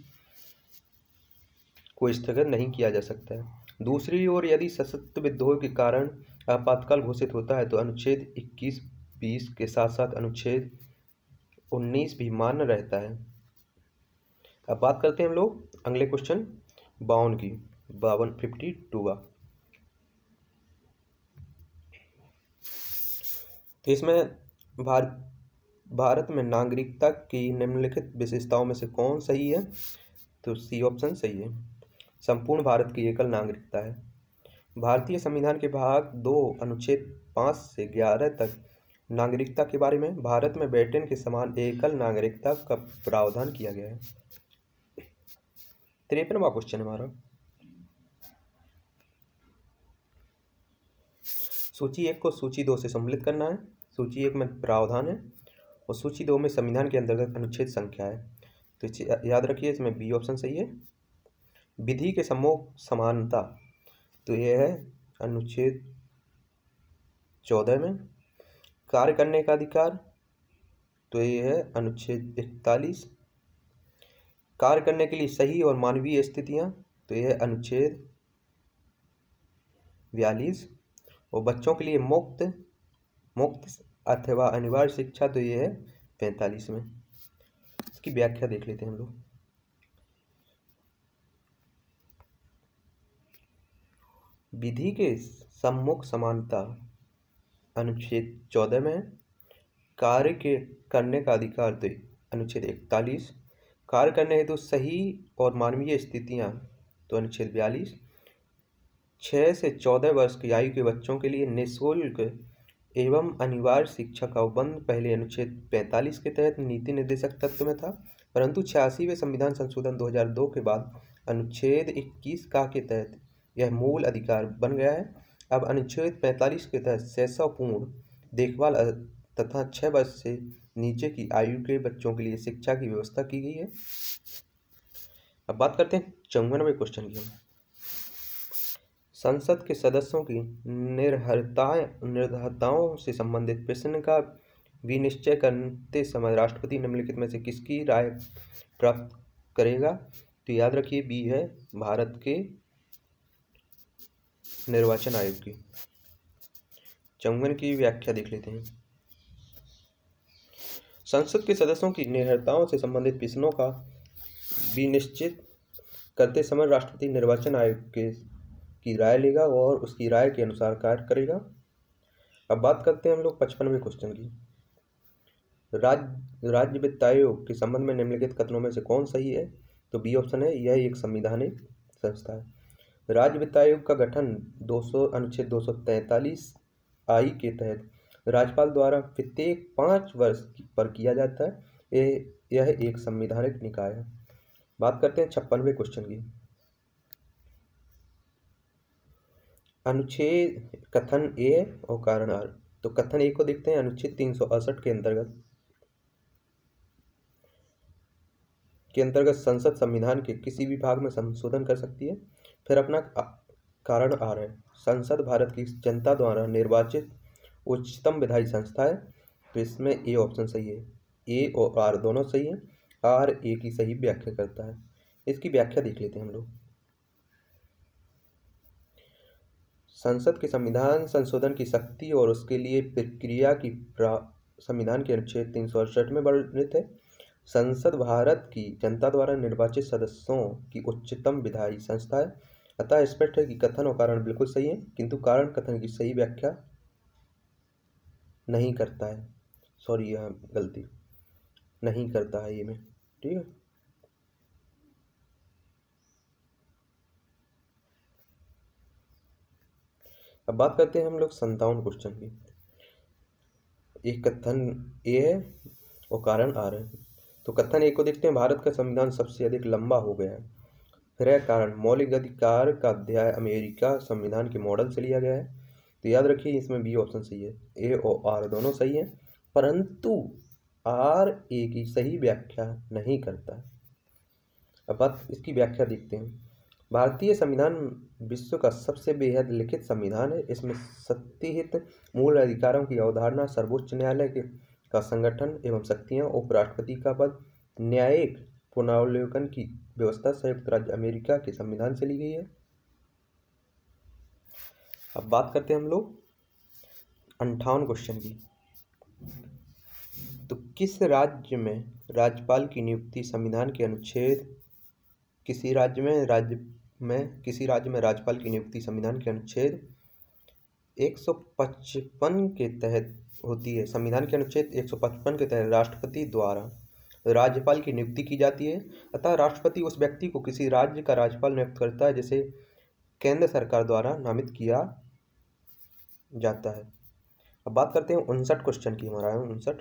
S1: को स्थगित नहीं किया जा सकता है। दूसरी ओर यदि सशस्त्र विद्रोह के कारण आपातकाल घोषित होता है तो अनुच्छेद इक्कीस बीस के साथ साथ अनुच्छेद उन्नीस भी मान्य रहता है। अब बात करते हैं हम लोग अगले क्वेश्चन बावन की, बावन फिफ्टी टू का। तो इसमें भारत भारत में नागरिकता की निम्नलिखित विशेषताओं में से कौन सही है? तो सी ऑप्शन सही है। संपूर्ण भारत की एकल नागरिकता है। भारतीय संविधान के भाग दो अनुच्छेद पाँच से ग्यारह तक नागरिकता के बारे में भारत में ब्रिटेन के समान एकल नागरिकता का प्रावधान किया गया है। तिरपनवा क्वेश्चन हमारा, सूची एक को सूची दो से सम्मिलित करना है। सूची एक में प्रावधान है और सूची दो में संविधान के अंतर्गत अनुच्छेद संख्या है। तो याद रखिए इसमें बी ऑप्शन सही है। विधि के सम्मुख समानता, तो यह है अनुच्छेद चौदह में। कार्य करने का अधिकार, तो यह है अनुच्छेद इकतालीस। कार्य करने के लिए सही और मानवीय स्थितियां, तो यह है अनुच्छेद बयालीस। और बच्चों के लिए मुक्त मुक्त अथवा अनिवार्य शिक्षा, तो यह है पैंतालीस में। इसकी व्याख्या देख लेते हैं हम लोग। विधि के सम्मुख समानता अनुच्छेद चौदह में। कार्य के करने का अधिकार, तो अनुच्छेद इकतालीस। कार्य करने हेतु तो सही और मानवीय स्थितियां, तो अनुच्छेद बयालीस। छः से चौदह वर्ष की आयु के बच्चों के लिए निःशुल्क एवं अनिवार्य शिक्षा का उपबंध पहले अनुच्छेद पैंतालीस के तहत नीति निर्देशक तत्व में था, परंतु छियासीवें संविधान संशोधन दो हज़ार दो के बाद अनुच्छेद इक्कीस का के तहत यह मूल अधिकार बन गया है। अब अनुच्छेद पैंतालीस के तहत शैशवपूर्ण देखभाल तथा छः वर्ष से नीचे की आयु के बच्चों के लिए शिक्षा की व्यवस्था की गई है। अब बात करते हैं चौवनवें क्वेश्चन की। संसद के सदस्यों की निर्हरता निर्धारताओं से संबंधित प्रश्न का विनिश्चय करते समय राष्ट्रपति निम्नलिखित में से किसकी राय प्राप्त करेगा? तो याद रखिए बी है भारत के निर्वाचन आयोग की। चौवन की व्याख्या देख लेते हैं। संसद के सदस्यों की निर्हरताओं से संबंधित प्रश्नों का विनिश्चित करते समय राष्ट्रपति निर्वाचन आयोग के की राय लेगा और उसकी राय के अनुसार कार्य करेगा। अब बात करते हैं हम लोग पचपनवें क्वेश्चन की। राज्य राज्य वित्त आयोग के संबंध में निम्नलिखित कथनों में से कौन सही है? तो बी ऑप्शन है, यह एक संवैधानिक संस्था है। राज्य वित्त आयोग का गठन दो सौ अनुच्छेद दो सौ तैंतालीस आई के तहत राज्यपाल द्वारा प्रत्येक पाँच वर्ष पर किया जाता है। यह एक संवैधानिक निकाय है। बात करते हैं छप्पनवें क्वेश्चन की। अनुच्छेद कथन ए और कारण आर। तो कथन ए को देखते हैं। अनुच्छेद तीन सौ अड़सठ के अंतर्गत के अंतर्गत संसद संविधान के किसी भी भाग में संशोधन कर सकती है। फिर अपना कारण आर है, संसद भारत की जनता द्वारा निर्वाचित उच्चतम विधायी संस्था है। तो इसमें ए ऑप्शन सही है। ए और आर दोनों सही है। आर ए की सही व्याख्या करता है। इसकी व्याख्या देख लेते हैं हम लोग। संसद के संविधान संशोधन की शक्ति और उसके लिए प्रक्रिया की संविधान के अनुच्छेद तीन सौ अड़सठ में वर्णित है। संसद भारत की जनता द्वारा निर्वाचित सदस्यों की उच्चतम विधायी संस्था है। अतः स्पष्ट है कि कथन और कारण बिल्कुल सही है, किंतु कारण कथन की सही व्याख्या नहीं करता है। सॉरी, यह गलती नहीं करता है ये में, ठीक है। अब बात करते हैं हम लोग संतावन क्वेश्चन की। एक कथन ए है और कारण आर है। तो कथन ए को देखते हैं, भारत का संविधान सबसे अधिक लंबा हो गया है। फिर है कारण, मौलिक अधिकार का अध्याय अमेरिका संविधान के मॉडल से लिया गया है। तो याद रखिए इसमें बी ऑप्शन सही है, ए और आर दोनों सही है, परंतु आर ए की सही व्याख्या नहीं करता है। अब बात इसकी व्याख्या देखते हैं। भारतीय संविधान विश्व का सबसे बेहद लिखित संविधान है। इसमें सत्ताहित मूल अधिकारों की अवधारणा, सर्वोच्च न्यायालय के का संगठन एवं शक्तियां, उपराष्ट्रपति का पद, न्यायिक पुनरावलोकन की व्यवस्था संयुक्त राज्य अमेरिका के संविधान से ली गई है। अब बात करते हैं हम लोग अंठावन क्वेश्चन की। तो किस राज्य में राज्यपाल की नियुक्ति संविधान के अनुच्छेद किसी राज्य में राज्य में किसी राज्य में राज्यपाल की नियुक्ति संविधान के अनुच्छेद एक सौ पचपन के तहत होती है। संविधान के अनुच्छेद एक सौ पचपन के तहत राष्ट्रपति द्वारा राज्यपाल की नियुक्ति की जाती है। अतः राष्ट्रपति उस व्यक्ति को किसी राज्य का राज्यपाल नियुक्त करता है जिसे केंद्र सरकार द्वारा नामित किया जाता है। अब बात करते हैं उनसठ क्वेश्चन की। हमारा है उनसठ।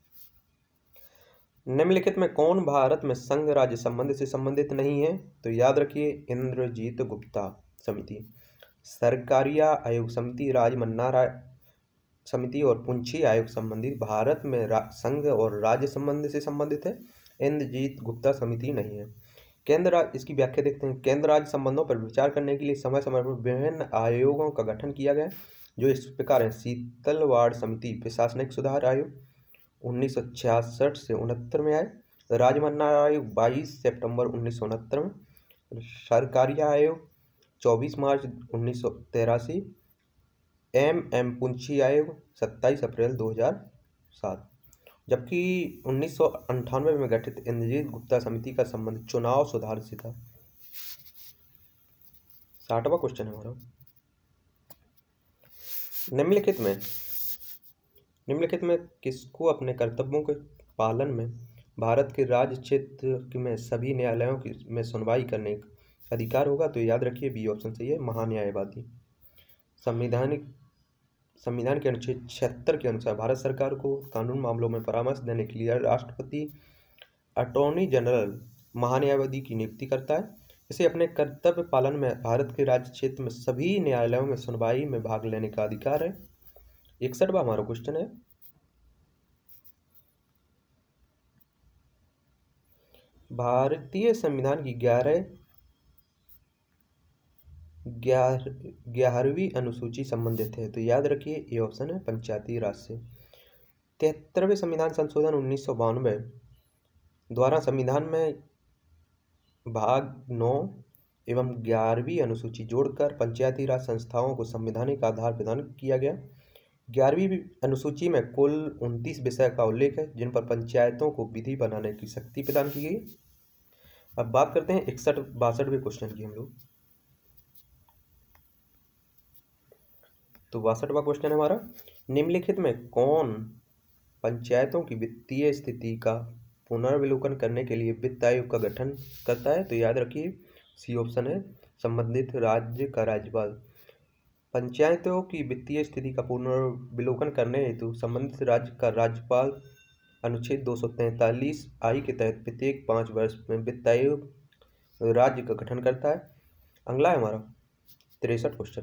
S1: निम्नलिखित में कौन भारत में संघ राज्य संबंध से संबंधित नहीं है? तो याद रखिए इंद्रजीत गुप्ता समिति, सरकारिया आयोग समिति, राजमन्ना राय समिति और पुंछी आयोग संबंधित भारत में संघ और राज्य संबंध से संबंधित है। इंद्रजीत गुप्ता समिति नहीं है। केंद्र राज्य, इसकी व्याख्या देखते हैं। केंद्र राज्य संबंधों पर विचार करने के लिए समय समय पर विभिन्न आयोगों का गठन किया गया, जो इस प्रकार है। शीतलवाड़ समिति प्रशासनिक सुधार आयोग उन्नीस सौ छियासठ से उनहत्तर में आए। राजमन्ना आयोग बाईस सितंबर उन्नीस सौ उनहत्तर में। सरकारिया आयोग चौबीस मार्च उन्नीस सौ तिरासी। एम एम पुंछी आयोग सत्ताईस अप्रैल दो हज़ार सात। जबकि उन्नीस सौ अंठानवे में गठित इंद्रजीत गुप्ता समिति का संबंध चुनाव सुधार से था। साठवां क्वेश्चन है हमारा। निम्नलिखित में निम्नलिखित में किसको अपने कर्तव्यों के पालन में भारत के राज्य क्षेत्र में सभी न्यायालयों की में सुनवाई करने का अधिकार होगा? तो याद रखिए बी ऑप्शन सही है, महान्यायवादी। संवैधानिक संविधान के अनुच्छेद छिहत्तर के अनुसार भारत सरकार को कानून मामलों में परामर्श देने के लिए राष्ट्रपति अटॉर्नी जनरल महान्यायवादी की नियुक्ति करता है। इसे अपने कर्तव्य पालन में भारत के राज्य क्षेत्र में सभी न्यायालयों में सुनवाई में भाग लेने का अधिकार है। इकसठवां हमारा क्वेश्चन है। भारतीय संविधान की ग्यारह ग्यारहवीं अनुसूची संबंधित है। तो याद रखिए ये ऑप्शन है पंचायती राज से। तिहत्तरवें संविधान संशोधन उन्नीस सौ बानवे द्वारा संविधान में भाग नौ एवं ग्यारहवीं अनुसूची जोड़कर पंचायती राज संस्थाओं को संवैधानिक आधार प्रदान किया गया। ग्यारहवीं अनुसूची में कुल उनतीस विषय का उल्लेख है जिन पर पंचायतों को विधि बनाने की शक्ति प्रदान की गई। अब बात करते हैं इकसठ बासठवें क्वेश्चन की हम लोग। तो बासठवां क्वेश्चन है हमारा। निम्नलिखित में कौन पंचायतों की वित्तीय स्थिति का पुनर्विलोकन करने के लिए वित्त आयोग का गठन करता है? तो याद रखिए सी ऑप्शन है, संबंधित राज्य का राज्यपाल। पंचायतों की वित्तीय स्थिति का पुनर्विलोकन करने हेतु संबंधित राज्य का राज्यपाल अनुच्छेद दो सौ तैंतालीस आई के तहत प्रत्येक पाँच वर्ष में वित्त आयोग राज्य का गठन करता है। अगला है हमारा तिरसठ क्वेश्चन।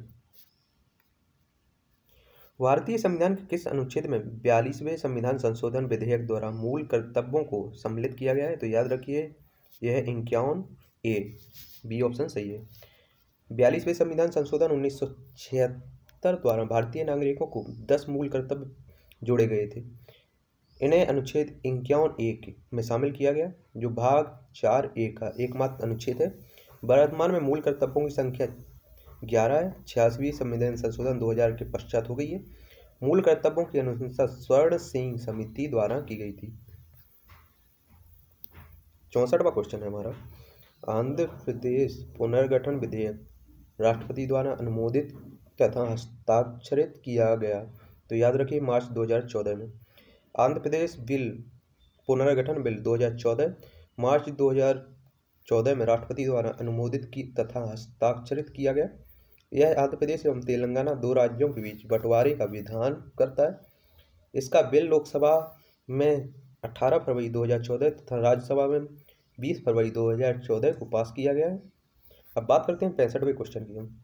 S1: भारतीय संविधान के किस अनुच्छेद में बयालीसवें संविधान संशोधन विधेयक द्वारा मूल कर्तव्यों को सम्मिलित किया गया है? तो याद रखिए यह है इक्यावन ए, बी ऑप्शन सही है। बयालीसवें संविधान संशोधन उन्नीस सौ छिहत्तर द्वारा भारतीय नागरिकों को दस मूल कर्तव्य जोड़े गए थे। इन्हें अनुच्छेद इक्यावन ए में शामिल किया गया, जो भाग चार ए का एकमात्र अनुच्छेद है। वर्तमान में मूल कर्तव्यों की संख्या ग्यारह है छियासवीं संविधान संशोधन दो हजार के पश्चात हो गई है। मूल कर्तव्यों की अनुशंसा स्वर्ण सिंह समिति द्वारा की गई थी। चौसठवां क्वेश्चन है हमारा, आंध्र प्रदेश पुनर्गठन विधेयक राष्ट्रपति द्वारा अनुमोदित तथा हस्ताक्षरित किया गया, तो याद रखिए मार्च दो हजार चौदह में। आंध्र प्रदेश बिल पुनर्गठन बिल दो हजार चौदह मार्च दो हजार चौदह में राष्ट्रपति द्वारा अनुमोदित की तथा हस्ताक्षरित किया गया। यह आंध्र प्रदेश एवं तेलंगाना दो राज्यों के बीच बंटवारे का विधान करता है। इसका बिल लोकसभा में अठारह फरवरी दो हजार चौदह तथा राज्यसभा में बीस फरवरी दो हजार चौदह को पास किया गया है। अब बात करते हैं पैंसठवें क्वेश्चन की। हम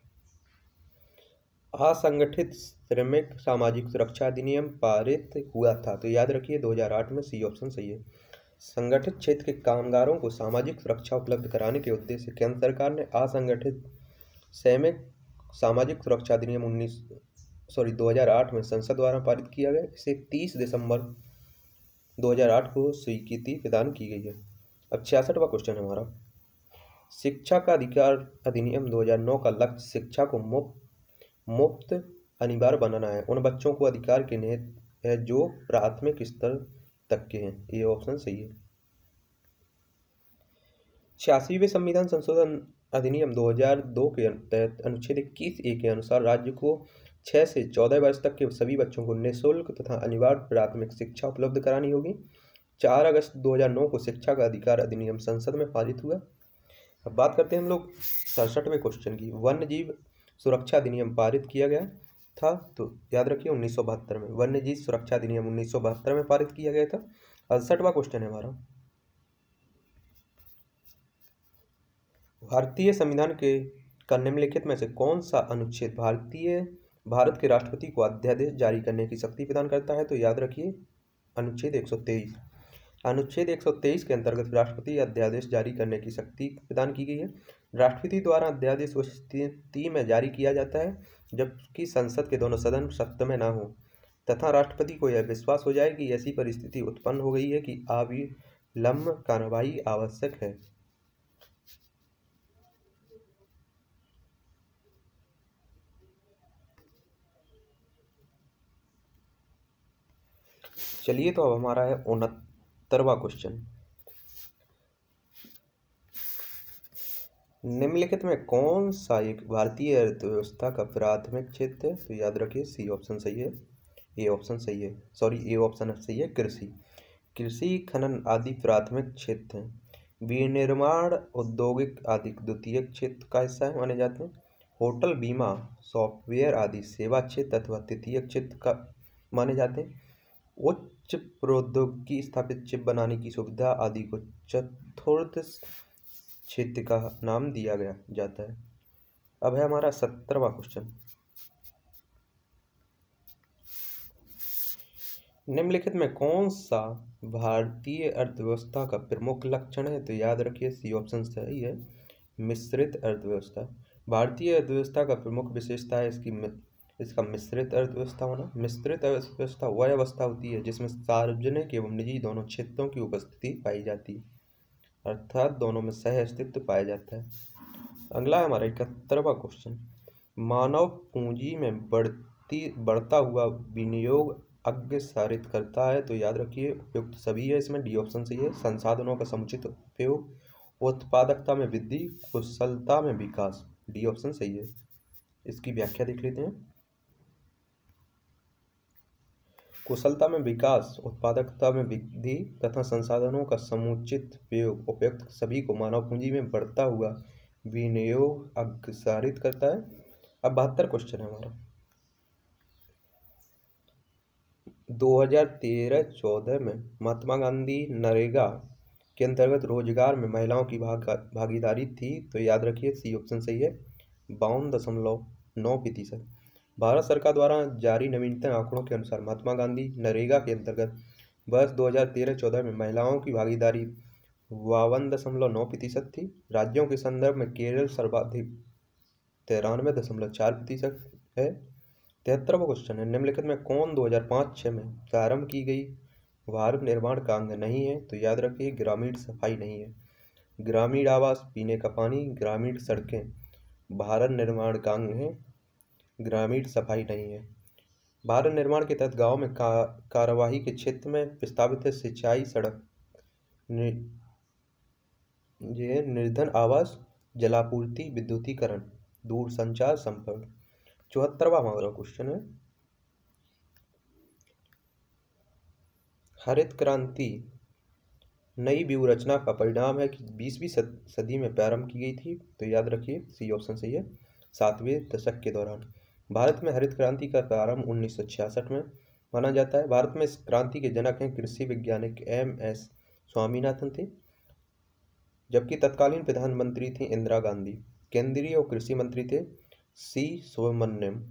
S1: असंगठित श्रमिक सामाजिक सुरक्षा अधिनियम पारित हुआ था, तो याद रखिए दो हजार आठ में, सी ऑप्शन सही है। संगठित क्षेत्र के कामगारों को सामाजिक सुरक्षा उपलब्ध कराने के उद्देश्य से केंद्र सरकार ने असंगठित श्रमिक सामाजिक सुरक्षा अधिनियम उन्नीस सॉरी दो हजार आठ में संसद द्वारा पारित किया गया। इसे तीस दिसंबर दो हजार आठ को स्वीकृति प्रदान की गई है। अब छियासठवां क्वेश्चन है हमारा, शिक्षा का अधिकार अधिनियम दो हजार नौ का लक्ष्य शिक्षा को मुफ्त मुफ्त अनिवार्य बनाना है। उन बच्चों को अधिकार के निहित है जो प्राथमिक स्तर तक के हैं, ये ऑप्शन सही है। छियासीवें संविधान संशोधन अधिनियम दो हजार दो के तहत अनुच्छेद इक्कीस ए के अनुसार राज्य को छह से चौदह वर्ष तक के सभी बच्चों को निःशुल्क तथा अनिवार्य प्राथमिक शिक्षा उपलब्ध करानी होगी। चार अगस्त दो हजार नौ को शिक्षा का अधिकार अधिनियम संसद में पारित हुआ। अब बात करते हैं हम लोग सड़सठवें क्वेश्चन की। वन्य जीव सुरक्षा अधिनियम पारित किया गया था, तो याद रखिए उन्नीस सौ बहत्तर में। वन्य जीव सुरक्षा अधिनियम उन्नीस सौ बहत्तर में पारित किया गया था। अड़सठवां क्वेश्चन है हमारा, भारतीय संविधान के का निम्नलिखित में से कौन सा अनुच्छेद भारतीय भारत के राष्ट्रपति को अध्यादेश जारी करने की शक्ति प्रदान करता है, तो याद रखिए अनुच्छेद एक सौ तेईस। अनुच्छेद एक सौ तेईस के अंतर्गत राष्ट्रपति अध्यादेश जारी करने की शक्ति प्रदान की गई है। राष्ट्रपति द्वारा अध्यादेश उस स्थिति में जारी किया जाता है जबकि संसद के दोनों सदन सत्ता में न हो तथा राष्ट्रपति को यह विश्वास हो जाए कि ऐसी परिस्थिति उत्पन्न हो गई है कि अविलंब कार्रवाई आवश्यक है। चलिए, तो अब हमारा है उनहत्तरवां क्वेश्चन, निम्नलिखित में कौन सा एक भारतीय अर्थव्यवस्था का प्राथमिक क्षेत्र है, तो याद रखिए सी ऑप्शन सही है, ए ऑप्शन सही है, सॉरी ए ऑप्शन सही है, कृषि कृषि खनन आदि प्राथमिक क्षेत्र हैं। विनिर्माण औद्योगिक आदि द्वितीय क्षेत्र का हिस्सा है माने जाते हैं। होटल बीमा सॉफ्टवेयर आदि सेवा क्षेत्र अथवा तृतीय क्षेत्र का माने जाते हैं। उच्च प्रौद्योगिकी स्थापित चिप बनाने की सुविधा आदि को चतुर्थ क्षेत्र का नाम दिया गया जाता है। अब है हमारा सत्तरवां क्वेश्चन, निम्नलिखित में कौन सा भारतीय अर्थव्यवस्था का प्रमुख लक्षण है, तो याद रखिए सी ऑप्शन सही है, मिश्रित अर्थव्यवस्था। भारतीय अर्थव्यवस्था का प्रमुख विशेषता है इसकी इसका मिश्रित अर्थव्यवस्था होना। मिश्रित अर्थव्यवस्था वह अवस्था होती है जिसमें सार्वजनिक एवं निजी दोनों क्षेत्रों की उपस्थिति पाई जाती है, अर्थात दोनों में सह अस्तित्व पाया जाता है। अगला है हमारा इकहत्तरवां क्वेश्चन, मानव पूंजी में बढ़ती बढ़ता हुआ विनियोग अग्रसारित करता है, तो याद रखिए उपयुक्त सभी है इसमें, डी ऑप्शन सही है। संसाधनों का समुचित उपयोग, उत्पादकता में वृद्धि, कुशलता में विकास, डी ऑप्शन सही है। इसकी व्याख्या देख लेते हैं। कुशलता में विकास, उत्पादकता में वृद्धि तथा संसाधनों का समुचित उपयोग उपयुक्त सभी को मानव पूंजी में बढ़ता हुआ विनियोग अग्रसारित करता है। अब बहत्तर क्वेश्चन है हमारा, दो हजार तेरह चौदह में महात्मा गांधी नरेगा के अंतर्गत रोजगार में महिलाओं की भाग भागीदारी थी, तो याद रखिए सी ऑप्शन सही है, बावन दशमलव नौ प्रतिशत। भारत सरकार द्वारा जारी नवीनतम आंकड़ों के अनुसार महात्मा गांधी नरेगा के अंतर्गत वर्ष दो हजार तेरह चौदह में महिलाओं की भागीदारी बावन दशमलव नौ प्रतिशत थी। राज्यों के संदर्भ में केरल सर्वाधिक तिरानवे दशमलव चार प्रतिशत है। तिहत्तरवां क्वेश्चन है, निम्नलिखित में कौन दो हजार पाँच छः में प्रारंभ की गई भारत निर्माण का अंग नहीं है, तो याद रखिए ग्रामीण सफाई नहीं है। ग्रामीण आवास, पीने का पानी, ग्रामीण सड़कें, भारत निर्माण का अंग है, ग्रामीण सफाई नहीं है। भारत निर्माण के तहत गांव में का, कार्यवाही के क्षेत्र में प्रस्तावित है सिंचाई, सड़क, नि, ये निर्धन आवास, जलापूर्ति, विद्युतीकरण, दूरसंचार, संपर्क। चौहत्तरवा हमारा क्वेश्चन है, हरित क्रांति नई व्यूह रचना का परिणाम है कि बीसवीं सदी में प्रारंभ की गई थी। तो याद रखिए सी ऑप्शन सही है, सातवें दशक के दौरान। भारत में हरित क्रांति का प्रारंभ उन्नीस सौ छियासठ में माना जाता है। भारत में इस क्रांति के जनक हैं कृषि वैज्ञानिक एम एस स्वामीनाथन थे, जबकि तत्कालीन प्रधानमंत्री थी इंदिरा गांधी। केंद्रीय और कृषि मंत्री थे सी सुब्रमण्यम।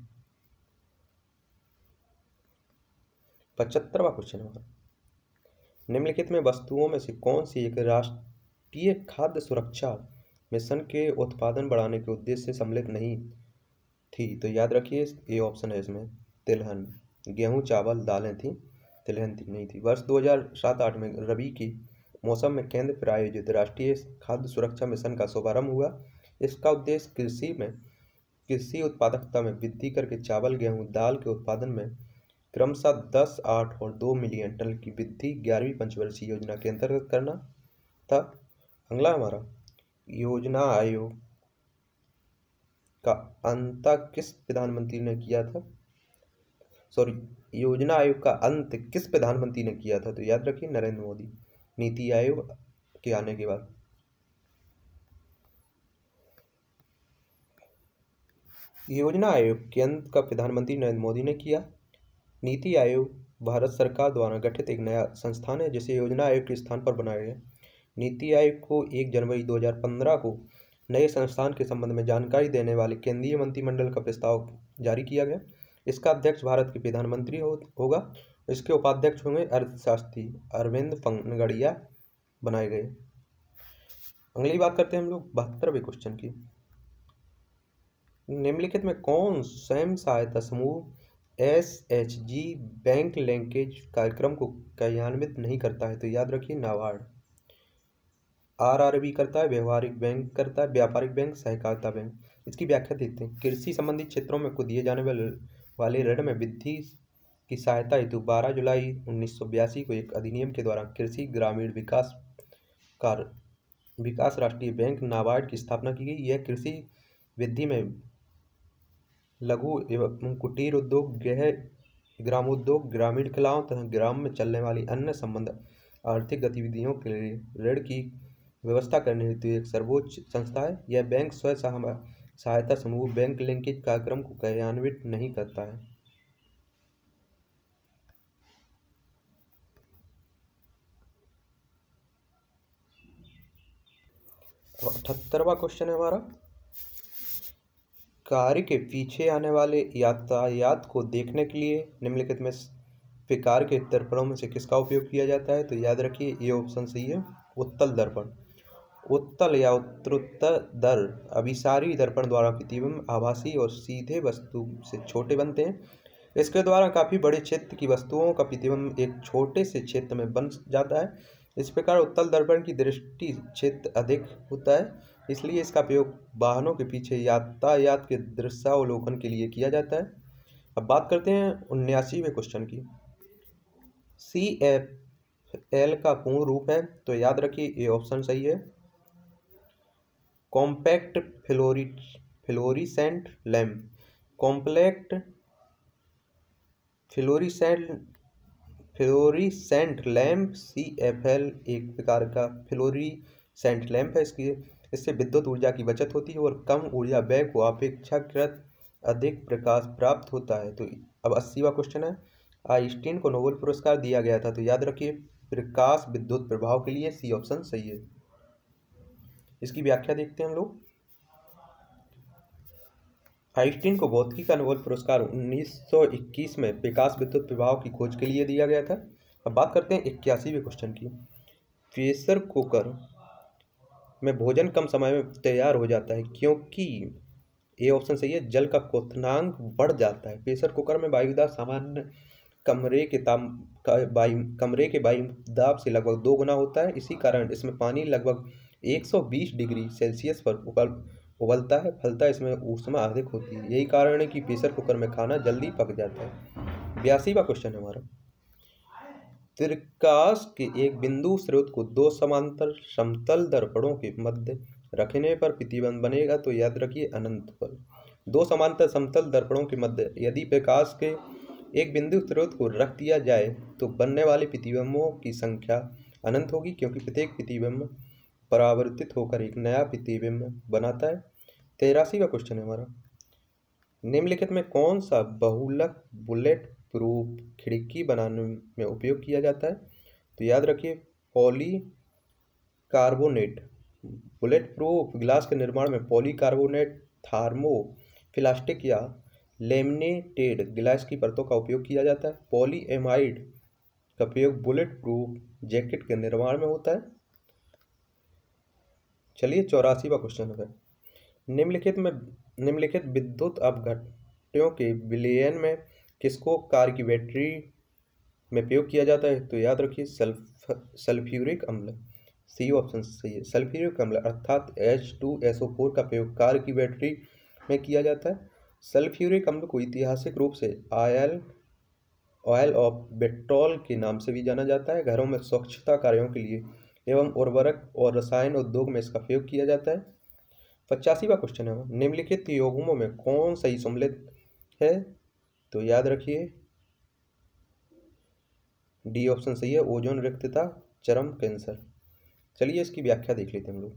S1: पचहत्तरवा क्वेश्चन हमारा, निम्नलिखित में वस्तुओं में से कौन सी एक राष्ट्रीय खाद्य सुरक्षा मिशन के उत्पादन बढ़ाने के उद्देश्य से सम्मिलित नहीं थी? तो याद रखिए ये ऑप्शन है इसमें तिलहन। गेहूं, चावल, दालें थी, तिलहन थी नहीं थी। वर्ष दो हज़ार सात आठ में रबी की मौसम में केंद्र प्रायोजित राष्ट्रीय खाद्य सुरक्षा मिशन का शुभारंभ हुआ। इसका उद्देश्य कृषि में कृषि उत्पादकता में वृद्धि करके चावल, गेहूं, दाल के उत्पादन में क्रमशः दस, आठ और दो मिलियन टन की वृद्धि ग्यारहवीं पंचवर्षीय योजना के अंतर्गत करना था। अगला हमारा, योजना आयोग का अंत किस प्रधानमंत्री ने किया था? सॉरी, योजना आयोग का अंत किस प्रधानमंत्री ने किया था? तो याद रखिए नरेंद्र मोदी, नीति आयोग के आने के बाद। योजना आयोग के अंत का प्रधानमंत्री नरेंद्र मोदी ने किया। नीति आयोग भारत सरकार द्वारा गठित एक नया संस्थान है जिसे योजना आयोग के स्थान पर बनाया गया। नीति आयोग को एक जनवरी दो हज़ार पंद्रह को नए संस्थान के संबंध में जानकारी देने वाले केंद्रीय मंत्रिमंडल का प्रस्ताव जारी किया गया। इसका अध्यक्ष भारत के प्रधानमंत्री हो, होगा। इसके उपाध्यक्ष होंगे अर्थशास्त्री अरविंद पंगड़िया बनाए गए। अगली बात करते हैं हम लोग बहत्तरवें क्वेश्चन की, निम्नलिखित में कौन स्वयं सहायता समूह S H G bank linkage कार्यक्रम को क्रियान्वित नहीं करता है? तो याद रखिए नाबार्ड। आर आर बी करता है, व्यवहारिक बैंक करता है, व्यापारिक बैंक, सहकारिता बैंक। इसकी व्याख्या देते हैं। कृषि संबंधी क्षेत्रों में को दिए जाने वाले वाले ऋण में वृद्धि की सहायता हेतु बारह जुलाई उन्नीस सौ बयासी को एक अधिनियम के द्वारा कृषि ग्रामीण विकास कार्य विकास राष्ट्रीय बैंक नाबार्ड की स्थापना की गई। यह कृषि वृद्धि में लघु एवं कुटीर उद्योग, गृह ग्रामोद्योग, ग्रामीण कलाओं तथा ग्राम में चलने वाली अन्य संबंध आर्थिक गतिविधियों के लिए ऋण की व्यवस्था करने हेतु एक सर्वोच्च संस्था है। यह बैंक स्वयं सहायता समूह बैंक लिंकेज कार्यक्रम को क्रियान्वित नहीं करता है। अठहत्तरवां क्वेश्चन है हमारा, कार्य के पीछे आने वाले यातायात को देखने के लिए निम्नलिखित में प्रकार के दर्पणों में से किसका उपयोग किया जाता है? तो याद रखिए ये ऑप्शन सही है, उत्तल दर्पण। उत्तल या उत्तरोत्तर अभिसारी दर्पण द्वारा प्रतिबिंब आभासी और सीधे वस्तु से छोटे बनते हैं। इसके द्वारा काफी बड़े क्षेत्र की वस्तुओं का प्रतिबिंब एक छोटे से क्षेत्र में बन जाता है। इस प्रकार उत्तल दर्पण की दृष्टि क्षेत्र अधिक होता है, इसलिए इसका प्रयोग वाहनों के पीछे यातायात के दृश्यावलोकन के लिए किया जाता है। अब बात करते हैं उन्यासीवें क्वेश्चन की। सी एफ एल का पूर्ण रूप है? तो याद रखिए ये ऑप्शन सही है, कॉम्पैक्ट फ्लोरी fluorescent lamp. Compact fluorescent fluorescent lamp C F L एक प्रकार का फ्लोरिसेंट लैम्प है। इसकी इससे विद्युत ऊर्जा की बचत होती है और कम ऊर्जा व्यय को अपेक्षाकृत अधिक प्रकाश प्राप्त होता है। तो अब अस्सीवां क्वेश्चन है, आइंस्टीन को नोबेल पुरस्कार दिया गया था? तो याद रखिए प्रकाश विद्युत प्रभाव के लिए, सी ऑप्शन सही है। इसकी व्याख्या देखते हैं हम लोग। आइंस्टीन को भौतिकी का नोबेल पुरस्कार उन्नीस सौ इक्कीस में प्रकाश विद्युत प्रभाव की खोज के लिए दिया गया था। अब बात करते हैं इक्यासीवें क्वेश्चन की। प्रेशर कुकर में भोजन कम समय में तैयार हो जाता है क्योंकि ये ऑप्शन सही है, जल का क्वथनांक बढ़ जाता है। प्रेशर कुकर में वायुदाब सामान्य कमरे के ताप का वायु कमरे के वायु दाब से लगभग दो गुना होता है। इसी कारण इसमें पानी लगभग एक सौ बीस डिग्री सेल्सियस पर उबल उबलता है, फलता है, इसमें ऊष्मा अधिक होती है। यही कारण है कि प्रेशर कुकर में खाना जल्दी पक जाता है। बयासीवा क्वेश्चन है हमारा, त्रिकाश के एक बिंदु स्रोत को दो समांतर समतल दर्पणों के मध्य रखने पर प्रतिबिंब बनेगा, तो याद रखिए अनंत बल। दो समांतर समतल दर्पणों के मध्य यदि प्रकाश के एक बिंदु स्रोत को रख दिया जाए तो बनने वाले प्रतिबिंबों की संख्या अनंत होगी, क्योंकि प्रत्येक प्रतिबिंब परावर्तित होकर एक नया प्रतिबिंब बनाता है। तेरासीवा क्वेश्चन है हमारा, निम्नलिखित में कौन सा बहुलक बुलेट प्रूफ खिड़की बनाने में उपयोग किया जाता है, तो याद रखिए पॉलीकार्बोनेट। बुलेट प्रूफ ग्लास के निर्माण में पॉलीकार्बोनेट, थर्मोप्लास्टिक या लेमिनेटेड ग्लास की परतों का उपयोग किया जाता है। पॉलीएमाइड का प्रयोग बुलेट प्रूफ जैकेट के निर्माण में होता है। चलिए चौरासीवा क्वेश्चन है, निम्नलिखित में निम्नलिखित विद्युत अपघट्यों के विलयन में किसको कार की बैटरी में प्रयोग किया जाता है, तो याद रखिए सल्फ सल्फ्यूरिक अम्ल। सी ऑप्शन सही है, सल्फ्यूरिक अम्ल अर्थात H two S O four का प्रयोग कार की बैटरी में किया जाता है। सल्फ्यूरिक अम्ल को ऐतिहासिक रूप से ऑयल ऑयल ऑफ पेट्रोल के नाम से भी जाना जाता है। घरों में स्वच्छता कार्यों के लिए एवं उर्वरक और रसायन उद्योग में इसका प्रयोग किया जाता है। पचासीवा क्वेश्चन है, निम्नलिखित यौगिकों में कौन सही सम्मिलित है, तो याद रखिए डी ऑप्शन सही है, ओजोन रिक्तता चरम कैंसर। चलिए इसकी व्याख्या देख लेते हैं हम लोग।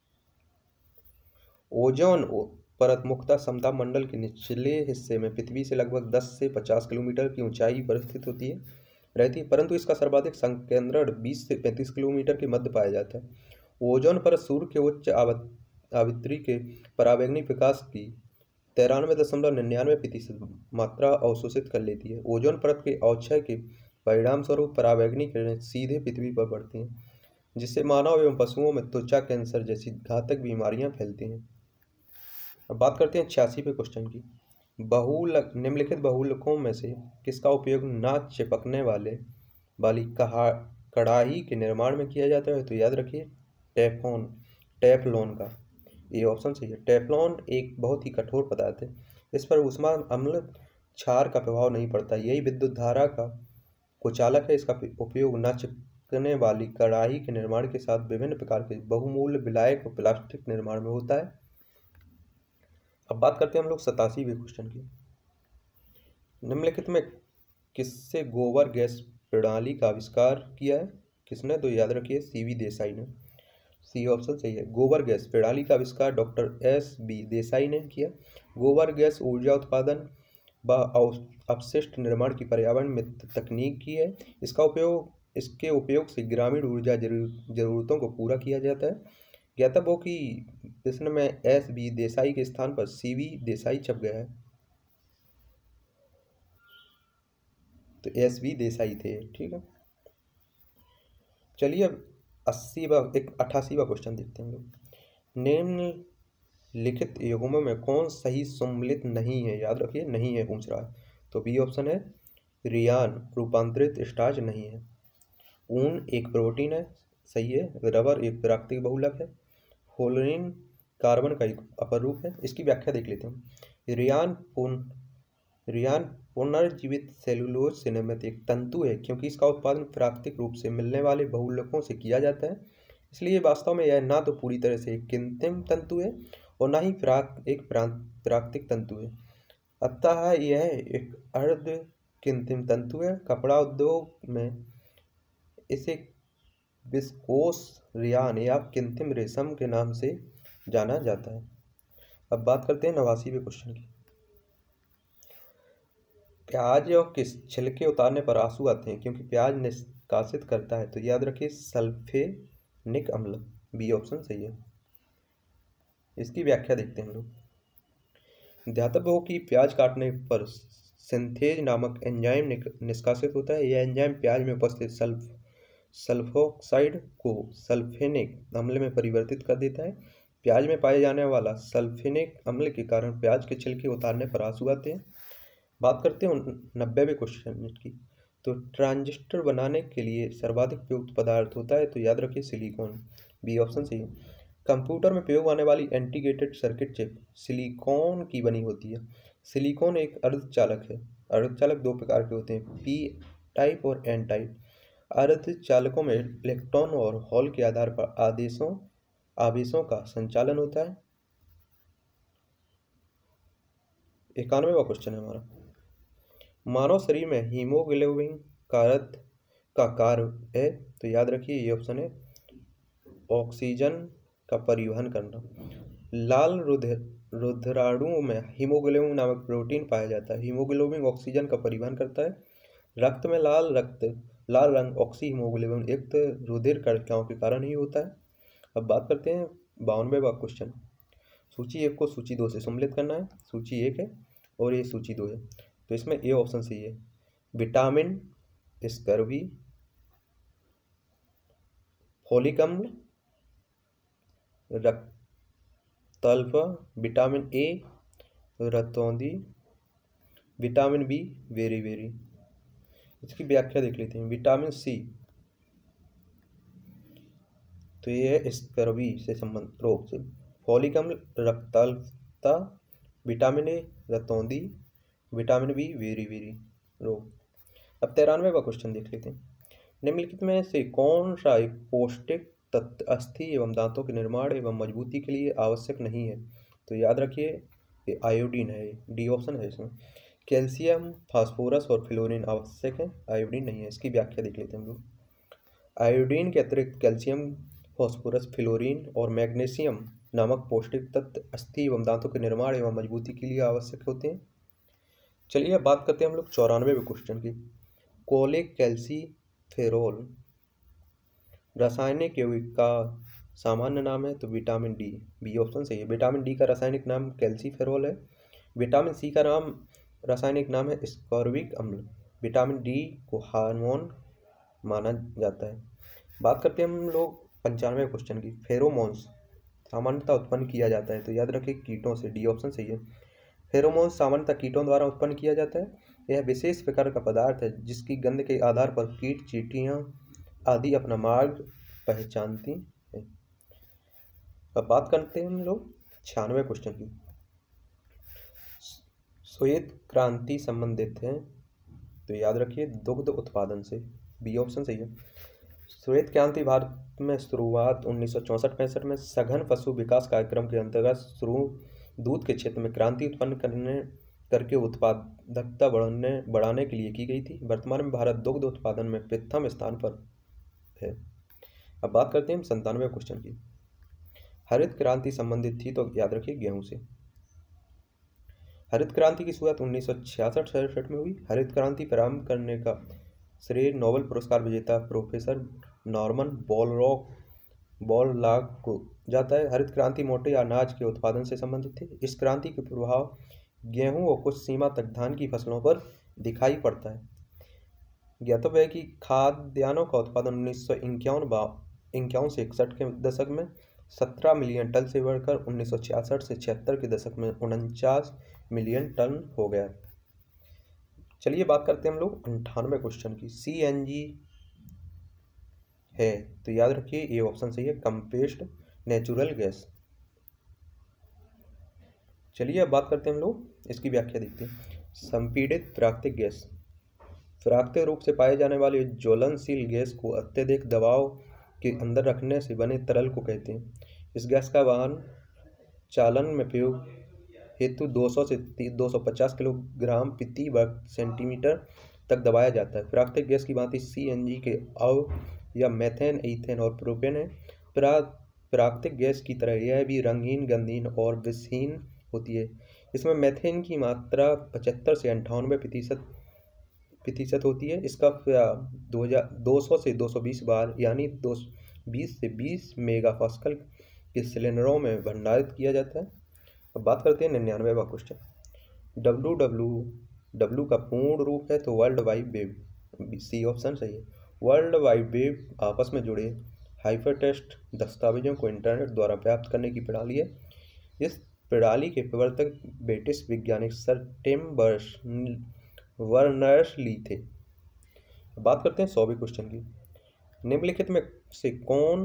S1: ओजोन परत मुख्यतः समताप मंडल के निचले हिस्से में पृथ्वी से लगभग दस से पचास किलोमीटर की ऊंचाई पर स्थित होती है रहती है, परंतु इसका सर्वाधिक संकेंद्रण बीस से पैंतीस किलोमीटर के मध्य पाया जाता है। ओजोन परत सूर्य के उच्च आवृत्ति के पराबैंगनी प्रकाश की तिरानवे दशमलव निन्यानवे प्रतिशत मात्रा अवशोषित कर लेती है। ओजोन परत के अवक्षय के परिणाम स्वरूप पराबैंगनी किरणें सीधे पृथ्वी पर पड़ती हैं, जिससे मानव एवं पशुओं में त्वचा कैंसर जैसी घातक बीमारियां फैलती हैं। अब बात करते हैं छियासीवें क्वेश्चन की, बहुलक निम्नलिखित बहुलकों में से किसका उपयोग न चिपकने वाले वाली कहा कढ़ाई के निर्माण में किया जाता है, तो याद रखिए टेफलॉन टेफलॉन का ये ऑप्शन सही है। टेफलॉन एक बहुत ही कठोर पदार्थ है, इस पर ऊष्मा अम्ल क्षार का प्रभाव नहीं पड़ता, यही विद्युत धारा का कुचालक है। इसका उपयोग न चिपकने वाली कढ़ाई के निर्माण के साथ विभिन्न प्रकार के बहुमूल्य विलायक और प्लास्टिक निर्माण में होता है। अब बात करते हैं हम लोग सतासीवें क्वेश्चन की, निम्नलिखित में किससे गोबर गैस प्रणाली का आविष्कार किया है, किसने, तो याद रखिए सीवी देसाई ने। सी ऑप्शन सही है, गोबर गैस प्रणाली का आविष्कार डॉक्टर एस बी देसाई ने किया। गोबर गैस ऊर्जा उत्पादन व अपशिष्ट निर्माण की पर्यावरण मित्र तकनीक की है। इसका उपयोग इसके उपयोग से ग्रामीण ऊर्जा जरूरतों को पूरा किया जाता है। ज्ञातव्य हो कि प्रश्न में एस बी देसाई के स्थान पर सीवी देसाई छप गया है, तो एस बी देसाई थे, ठीक है। चलिए अब अस्सीवा एक अट्ठासीवा क्वेश्चन देखते हैं हम लोग। निम्नलिखित युग्मों में कौन सही सम्मिलित नहीं है, याद रखिए नहीं है पूछ रहा है, तो बी ऑप्शन है रियान रूपांतरित स्टार्च नहीं है। ऊन एक प्रोटीन है, सही है। रबर एक प्राकृतिक बहुलक है। फ्लोरीन कार्बन का एक अपर रूप है। इसकी व्याख्या देख लेते हैं। रियान पुन रियान पुनर्जीवित सेलुलोज से निर्मित एक तंतु है, क्योंकि इसका उत्पादन प्राकृतिक रूप से मिलने वाले बहुलकों से किया जाता है, इसलिए वास्तव में यह ना तो पूरी तरह से एक कृत्रिम तंतु है और ना ही एक प्राकृतिक तंतु है, अतः यह एक अर्ध कृत्रिम तंतु है। कपड़ा उद्योग में इसे विस्कोस रियान या कृत्रिम रेशम के नाम से जाना जाता है। अब बात करते हैं नवासीवें क्वेश्चन की। प्याज और किस छिलके उतारने पर आंसू आते हैं, क्योंकि प्याज निष्कासित करता है, तो याद रखिए सल्फेनिक अम्ल, बी ऑप्शन सही है। इसकी व्याख्या देखते हैं हम लोग। ध्यातव्य हो कि प्याज काटने पर सिंथेज नामक एंजाइम निष्कासित होता है। यह एंजाइम प्याज में उपस्थित सल्फ सल्फोक्साइड को सल्फेनिक अम्ल में परिवर्तित कर देता है। प्याज में पाए जाने वाला सल्फेनिक अम्ल के कारण प्याज के छिलके उतारने पर आंसू आते हैं। बात करते हैं नब्बेवें क्वेश्चन की, तो ट्रांजिस्टर बनाने के लिए सर्वाधिक उपयुक्त पदार्थ होता है, तो याद रखिए सिलिकॉन, बी ऑप्शन सही है। कंप्यूटर में प्रयोग आने वाली इंटीग्रेटेड सर्किट चिप सिलिकॉन की बनी होती है। सिलिकॉन एक अर्धचालक है। अर्धचालक दो प्रकार के होते हैं, पी टाइप और एन टाइप। अर्धचालकों में इलेक्ट्रॉन और होल के आधार पर आदेशों आवेशों का संचालन होता है। इक्यानवेवा क्वेश्चन है हमारा, मानव शरीर में हीमोग्लोबिन कारक का कार्य है, तो याद रखिए ये ऑप्शन है ऑक्सीजन का परिवहन करना। लाल रुधिर रुधिराणुओं में हीमोग्लोबिन नामक प्रोटीन पाया जाता है। हीमोग्लोबिन ऑक्सीजन का परिवहन करता है। रक्त में लाल रक्त लाल रंग ऑक्सी हीमोग्लोबिन युक्त रुधिर कणिकाओं के कारण ही होता है। अब बात करते हैं बावनवेवा क्वेश्चन। सूची एक को सूची दो से सम्मिलित करना है। सूची एक है और ये सूची दो है, तो इसमें ए ऑप्शन सही है। विटामिन स्कर्वी, फोलिक अम्ल, रक्तअल्पा, विटामिन ए रतौंधी, विटामिन बी वेरी वेरी। इसकी व्याख्या देख लेते हैं। विटामिन सी, तो ये है स्कर्वी से संबंध रोग से। फोलिक अम्ल रक्तअल्पता, विटामिन ए रतौंधी, विटामिन बी वेरी वेरी रोग। अब तिरानवेवा क्वेश्चन देख लेते हैं। निम्नलिखित में से कौन सा एक पौष्टिक तत्व अस्थि एवं दांतों के निर्माण एवं मजबूती के लिए आवश्यक नहीं है, तो याद रखिए ये आयोडीन है। डी ऑप्शन है इसमें। कैल्शियम, फास्फोरस और फ्लोरीन आवश्यक है, आयोडीन नहीं है। इसकी व्याख्या देख लेते हैं हम लोग। आयोडीन के अतिरिक्त कैल्शियम, फास्फोरस, फ्लोरीन और मैग्नीशियम नामक पौष्टिक तत्व अस्थि एवं दांतों के निर्माण एवं मजबूती के लिए आवश्यक होते हैं। चलिए अब बात करते हैं हम लोग चौरानवे क्वेश्चन की। कोलिक कैल्सीफेरोल रासायनिक यौगिक का सामान्य नाम है, तो विटामिन डी, बी ऑप्शन सही है। विटामिन डी का रासायनिक नाम कैल्सीफेरोल है। विटामिन सी का नाम रासायनिक नाम है स्कॉर्बिक अम्ल। विटामिन डी को हार्मोन माना जाता है। बात करते हैं हम लोग पंचानवे क्वेश्चन की। फेरोमोन्स सामान्यतः उत्पन्न किया जाता है, तो याद रखिए कीटों से, डी ऑप्शन सही है। फेरोमोन्स सामान्यतः कीटों द्वारा उत्पन्न किया जाता है। यह विशेष प्रकार का पदार्थ है जिसकी गंध के आधार पर कीट, चींटियां आदि अपना मार्ग पहचानती है। अब बात करते हैं हम लोग छियानवे क्वेश्चन की। श्वेत क्रांति संबंधित है, तो याद रखिए दुग्ध उत्पादन से, बी ऑप्शन सही है। श्वेत क्रांति भारत में शुरुआत उन्नीस सौ चौंसठ पैंसठ में सघन पशु विकास कार्यक्रम के अंतर्गत शुरू दूध के क्षेत्र में क्रांति उत्पन्न करने करके उत्पादकता बढ़ाने बढ़ाने के लिए की गई थी। वर्तमान में भारत दुग्ध उत्पादन में प्रथम स्थान पर है। अब बात करते हैं संतानवे क्वेश्चन की। हरित क्रांति संबंधित थी, तो याद रखिए गेहूं से। हरित क्रांति की शुरुआत उन्नीस सौ छियासठ सड़सठ में हुई। हरित क्रांति प्रारंभ करने का श्रेय नोबेल पुरस्कार विजेता प्रोफेसर नॉर्मन बोरलॉग बोरलॉग को जाता है। हरित क्रांति मोटे अनाज के उत्पादन से संबंधित थी। इस क्रांति के प्रभाव गेहूं और कुछ सीमा तक धान की फसलों पर दिखाई पड़ता है। ज्ञातव्य है कि खाद्यान्नों का उत्पादन उन्नीस सौ इक्यावन इक्यावन से इकसठ के दशक में सत्रह मिलियन टन से बढ़कर उन्नीस सौ छियासठ से छिहत्तर के दशक में उनचास मिलियन टन हो गया। चलिए बात करते हैं हम लोग अंठानवे क्वेश्चन की। सी एन जी है, तो याद रखिए ये ऑप्शन सही है, कंप्रेस्ड नेचुरल गैस। चलिए अब बात करते हैं हम लोग इसकी व्याख्या देखते हैं। संपीड़ित प्राकृतिक गैस प्राकृतिक रूप से पाए जाने वाले ज्वलनशील गैस को अत्यधिक दबाव के अंदर रखने से बने तरल को कहते हैं। इस गैस का वाहन चालन में प्रयोग हेतु दो सौ से दो सौ पचास किलोग्राम प्रति वर्ग सेंटीमीटर तक दबाया जाता है। प्राकृतिक गैस की भांति सी एन जी के अव या मेथेन, ईथेन और प्रोपेन है। प्रा प्राकृतिक गैस की तरह यह भी रंगहीन, गंधहीन और विषहीन होती है। इसमें मेथेन की मात्रा पचहत्तर से अंठानवे प्रतिशत प्रतिशत होती है। इसका दो हजार दो सौ से दो सौ बीस बार यानी दो बीस से बीस मेगापास्कल के सिलेंडरों में भंडारित किया जाता है। अब बात करते हैं निन्यानवेवा क्वेश्चन। डब्ल्यू डब्ल्यू डब्ल्यू का पूर्ण रूप है, तो world wide web, C option सही है। वर्ल्ड वाइड वेब आपस में जुड़े हाइपरटेक्स्ट दस्तावेजों को इंटरनेट द्वारा प्राप्त करने की प्रणाली है। इस प्रणाली के प्रवर्तक ब्रिटिश वैज्ञानिक सर टिम बर्स वर्नर्स ली थे। बात करते हैं सौवीं क्वेश्चन की। निम्नलिखित में से कौन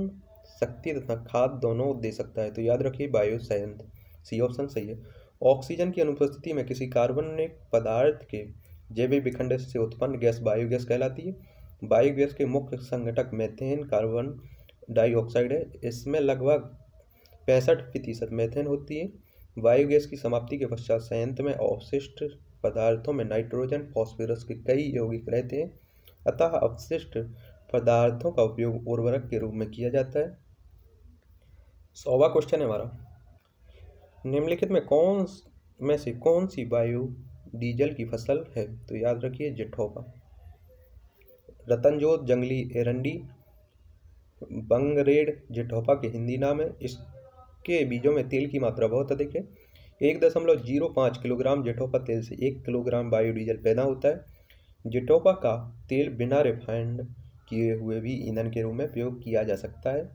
S1: शक्ति तथा खाद दोनों दे सकता है, तो याद रखिए बायो संयंत्र, सी ऑप्शन सही है। ऑक्सीजन की अनुपस्थिति में किसी कार्बनिक पदार्थ के जैविक विखंडन से उत्पन्न गैस बायोगैस कहलाती है। बायोगैस के मुख्य संघटक मीथेन, कार्बन डाइऑक्साइड है। इसमें लगभग पैंसठ प्रतिशत मीथेन होती है। बायोगैस की समाप्ति के पश्चात संयंत्र में अवशिष्ट पदार्थों में नाइट्रोजन, फॉस्फोरस के कई यौगिक रहते हैं, अतः अपशिष्ट पदार्थों का उपयोग उर्वरक के रूप में किया जाता है। सौवा क्वेश्चन है हमारा, निम्नलिखित में कौन में से कौन सी बायो डीजल की फसल है, तो याद रखिए जेठोपा। रतनजोत जंगली एरंडी बंगरेड जेठोपा के हिंदी नाम है। इसके बीजों में तेल की मात्रा बहुत अधिक है। एक दशमलव जीरो पाँच किलोग्राम जेठोपा तेल से एक किलोग्राम बायोडीजल पैदा होता है। जेठोपा का तेल बिना रिफाइंड किए हुए भी ईंधन के रूप में प्रयोग किया जा सकता है।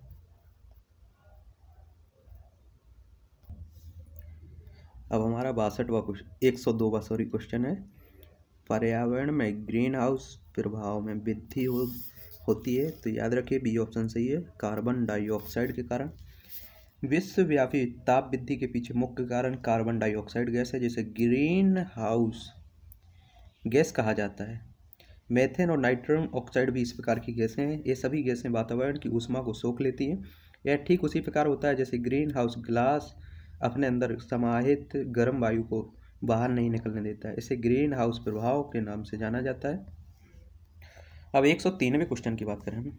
S1: अब हमारा बासठवा क्वेश्चन एक सौ दो सॉरी क्वेश्चन है, पर्यावरण में ग्रीन हाउस प्रभाव में वृद्धि हो, होती है, तो याद रखिए बी ऑप्शन सही है, कार्बन डाइऑक्साइड के कारण। विश्वव्यापी ताप वृद्धि के पीछे मुख्य कारण कार्बन डाइऑक्साइड गैस है, जिसे ग्रीन हाउस गैस कहा जाता है। मेथेन और नाइट्रस ऑक्साइड भी इस प्रकार की गैसें हैं। ये सभी गैसें वातावरण की ऊष्मा को सोख लेती हैं। यह ठीक उसी प्रकार होता है जैसे ग्रीन हाउस ग्लास अपने अंदर समाहित गर्म वायु को बाहर नहीं निकलने देता है। इसे ग्रीन हाउस प्रभाव के नाम से जाना जाता है। अब एक सौ तीनवें क्वेश्चन की बात करें हम,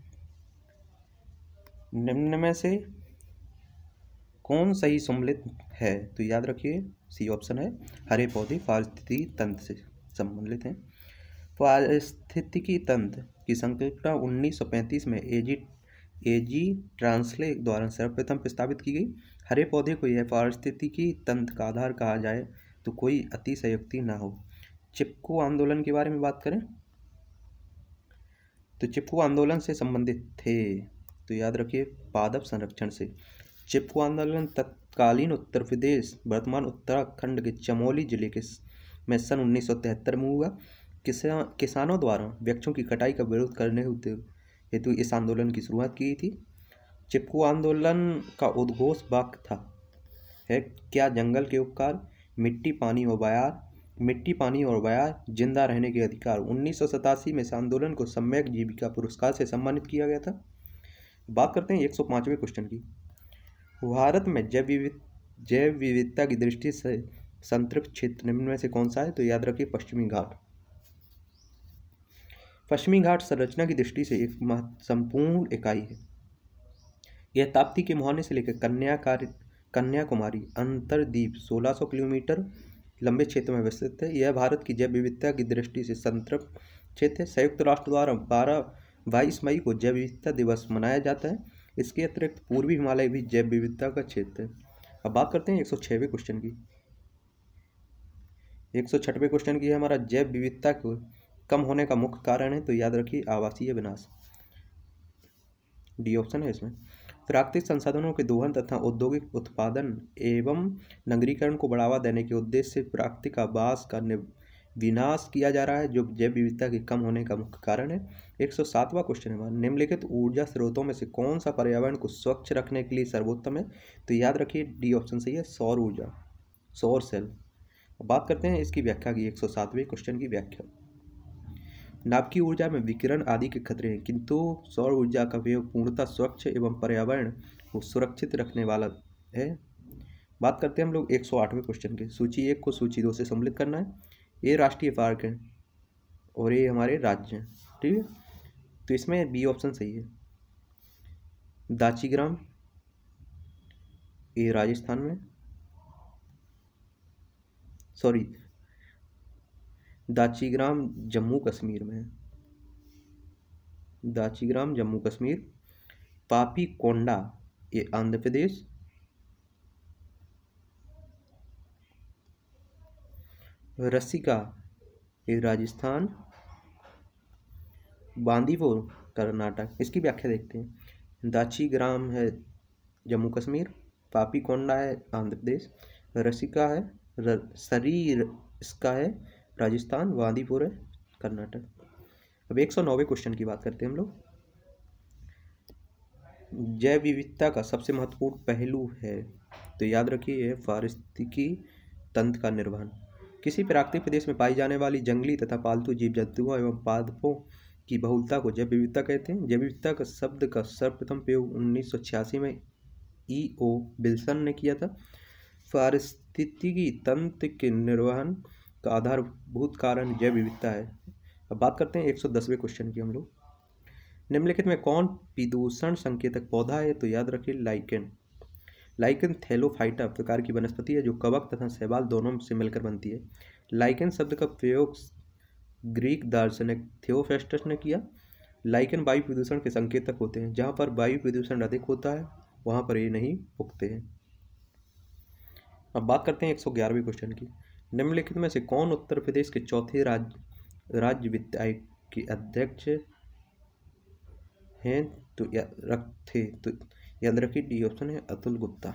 S1: निम्न में से कौन सही सम्मिलित है, तो याद रखिए सी ऑप्शन है, हरे पौधे पारिस्थितिकी तंत्र से संबंधित हैं। पारिस्थितिकी तंत्र की संकल्पना उन्नीस सौ पैंतीस में एजी एजी ट्रांसले द्वारा सर्वप्रथम प्रस्तावित की गई। हरे पौधे को यह पारिस्थितिकी तंत्र का आधार कहा जाए तो कोई अतिशयोक्ति न हो। चिपको आंदोलन के बारे में बात करें तो चिपको आंदोलन से संबंधित थे, तो याद रखिए पादप संरक्षण से। चिपको आंदोलन तत्कालीन उत्तर प्रदेश वर्तमान उत्तराखंड के चमोली जिले के में सन उन्नीस सौ तिहत्तर में हुआ। किसा, किसानों द्वारा वृक्षों की कटाई का विरोध करने हेतु इस आंदोलन की शुरुआत की थी। चिपको आंदोलन का उद्घोष वाक्य था है क्या जंगल के उपकार, मिट्टी पानी और बयार, मिट्टी पानी और बयार, जिंदा रहने के अधिकार। उन्नीस सौ सतासी में इस आंदोलन को सम्यक जीविका पुरस्कार से सम्मानित किया गया था। बात करते हैं एक सौ पाँचवें क्वेश्चन की, भारत में जैव विविध जैव विविधता की दृष्टि से संतृप्त क्षेत्र निम्न में से कौन सा है, तो याद रखिए पश्चिमी घाट। पश्चिमी घाट संरचना की दृष्टि से एक संपूर्ण इकाई है। यह ताप्ती के मुहाने से लेकर कन्याकुमारी कन्याकुमारी अंतरद्वीप सोलह सौ किलोमीटर लंबे क्षेत्र में विस्तृत है। यह भारत की जैव विविधता की दृष्टि से संतृप्त क्षेत्र है। संयुक्त राष्ट्र द्वारा बारह बाईस मई को जैव विविधता दिवस मनाया जाता है। इसके अतिरिक्त पूर्वी हिमालय भी जैव विविधता का क्षेत्र है। अब बात करते हैं एक सौ छठवें क्वेश्चन की। एक सौ छठवें क्वेश्चन की है हमारा, जैव विविधता को कम होने का मुख्य कारण है, तो याद रखिए आवासीय विनाश, डी ऑप्शन है इसमें। प्राकृतिक संसाधनों के दोहन तथा औद्योगिक उत्पादन एवं नगरीकरण को बढ़ावा देने के उद्देश्य से प्राकृतिक आवास का विनाश किया जा रहा है, जो जैव विविधता के कम होने का मुख्य कारण है। एक सौ सातवां क्वेश्चन है, निम्नलिखित ऊर्जा स्रोतों में से कौन सा पर्यावरण को स्वच्छ रखने के लिए सर्वोत्तम है, तो याद रखिए डी ऑप्शन सही है, सौर ऊर्जा, सौर सेल। बात करते हैं इसकी व्याख्या की। एक सौ सातवें क्वेश्चन की व्याख्या, नाभिकीय ऊर्जा में विकिरण आदि के खतरे हैं, किंतु सौर ऊर्जा का उपयोग पूर्णतः स्वच्छ एवं पर्यावरण को सुरक्षित रखने वाला है। बात करते हैं हम लोग एक सौ आठवें क्वेश्चन के, सूची एक को सूची दो से सम्मिलित करना है। ये राष्ट्रीय पार्क है और ये हमारे राज्य हैं, ठीक है, तो इसमें बी ऑप्शन सही है, दाचीग्राम, ये राजस्थान में, सॉरी दाचीग्राम जम्मू कश्मीर में है, दाचीग्राम जम्मू कश्मीर। पापी कोंडा ये आंध्र प्रदेश, रसिका ये राजस्थान, बांदीपुर कर्नाटक। इसकी व्याख्या देखते हैं। दाचीग्राम है जम्मू कश्मीर, पापी कोंडा है आंध्र प्रदेश, रसिका है शरीर इसका है राजस्थान, बांदीपुर है कर्नाटक। अब एक सौ नौवे क्वेश्चन की बात करते हैं हम लोग। जैव विविधता का सबसे महत्वपूर्ण पहलू है, तो याद रखिए यह पारिस्थितिकी तंत्र का निर्वहन। किसी प्राकृतिक प्रदेश में पाई जाने वाली जंगली तथा पालतू जीव जंतुओं एवं पादपों की बहुलता को जैव विविधता कहते हैं। जैव विविधता का शब्द का सर्वप्रथम प्रयोग उन्नीस सौ छियासी में ई ओ विल्सन ने किया था। पारिस्थितिकी तंत्र के निर्वहन का आधारभूत कारण जैव विविधता है। अब बात करते हैं एक सौ दसवें क्वेश्चन की हम लोग। निम्नलिखित में कौन प्रदूषण संकेतक पौधा है, तो याद रखिए लाइकेन। लाइकेन थैलोफाइटा प्रकार की वनस्पति है जो कवक तथा शैवाल दोनों से मिलकर बनती है। लाइकेन शब्द का प्रयोग ग्रीक दार्शनिक थियोफ्रास्टस ने किया। लाइकेन वायु प्रदूषण के संकेतक होते हैं। जहाँ पर वायु प्रदूषण अधिक होता है वहाँ पर ये नहीं उगते हैं। अब बात करते हैं एक सौ ग्यारहवें क्वेश्चन की। निम्नलिखित में से कौन उत्तर प्रदेश के चौथे राज्य राज्य वित्त आयोग के अध्यक्ष हैं, तो रख थे तो याद रखिए डी ऑप्शन है अतुल गुप्ता।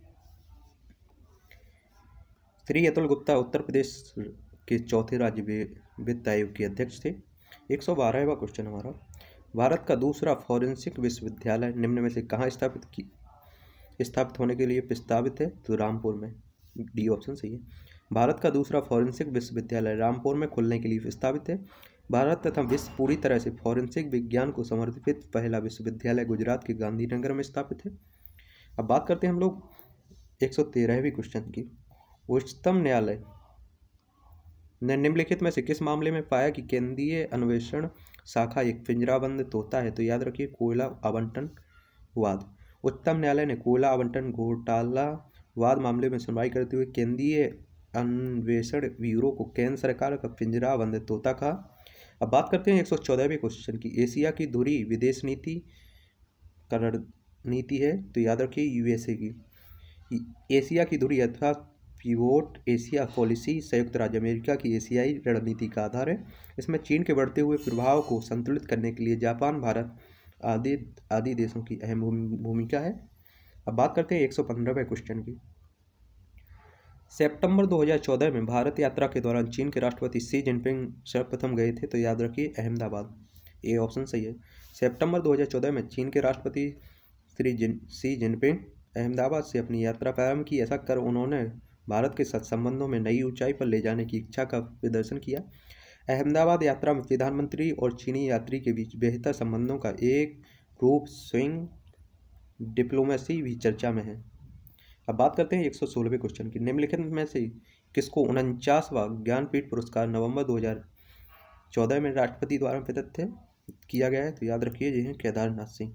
S1: श्री अतुल गुप्ता उत्तर प्रदेश के चौथे राज्य वित्त आयोग के अध्यक्ष थे। एक सौ बारहवां क्वेश्चन हमारा, भारत का दूसरा फॉरेंसिक विश्वविद्यालय निम्न में से कहाँ स्थापित की स्थापित होने के लिए प्रस्तावित है, तो रामपुर में। डी ऑप्शन सही है। भारत का दूसरा फॉरेंसिक विश्वविद्यालय रामपुर में खुलने के लिए प्रस्तावित है। भारत तथा विश्व पूरी तरह से फॉरेंसिक विज्ञान को समर्पित पहला विश्वविद्यालय गुजरात के गांधीनगर में स्थापित है। अब बात करते हैं हम लोग एक सौ तेरहवीं क्वेश्चन की। उच्चतम न्यायालय ने निम्नलिखित में से किस मामले में पाया कि केंद्रीय अन्वेषण शाखा एक पिंजराबंद तोता है, तो याद रखिए कोयला आवंटन वाद। उच्चतम न्यायालय ने कोयला आवंटन घोटाला वाद मामले में सुनवाई करते हुए केंद्रीय अन्वेषण ब्यूरो को केंद्र सरकार का पिंजराबंद तोता कहा। अब बात करते हैं एक सौ चौदहवें क्वेश्चन की। एशिया की धुरी विदेश नीति का रणनीति है, तो याद रखिए यूएसए की। एशिया की धुरी अथवा पिवोट एशिया पॉलिसी संयुक्त राज्य अमेरिका की एशियाई रणनीति का आधार है। इसमें चीन के बढ़ते हुए प्रभाव को संतुलित करने के लिए जापान, भारत आदि आदि देशों की अहम भूमिका है। अब बात करते हैं एक सौ पंद्रहवें क्वेश्चन की। सितंबर दो हज़ार चौदह में भारत यात्रा के दौरान चीन के राष्ट्रपति शी जिनपिंग सर्वप्रथम गए थे, तो याद रखिए अहमदाबाद। ए ऑप्शन सही है। सितंबर दो हज़ार चौदह में चीन के राष्ट्रपति Shri Jin Xi Jinping Ahmedabad से अपनी यात्रा प्रारंभ की। ऐसा कर उन्होंने भारत के साथ संबंधों में नई ऊंचाई पर ले जाने की इच्छा का प्रदर्शन किया। अहमदाबाद यात्रा में प्रधानमंत्री और चीनी यात्री के बीच बेहतर संबंधों का एक रूप स्विंग डिप्लोमेसी भी चर्चा में है। अब बात करते हैं एक सौ सोलहवें क्वेश्चन की। निम्नलिखित में से किसको उनचासवां ज्ञानपीठ पुरस्कार नवंबर दो हज़ार चौदह में राष्ट्रपति द्वारा प्रदत्त किया गया है, तो याद रखिए ये हैं केदारनाथ सिंह।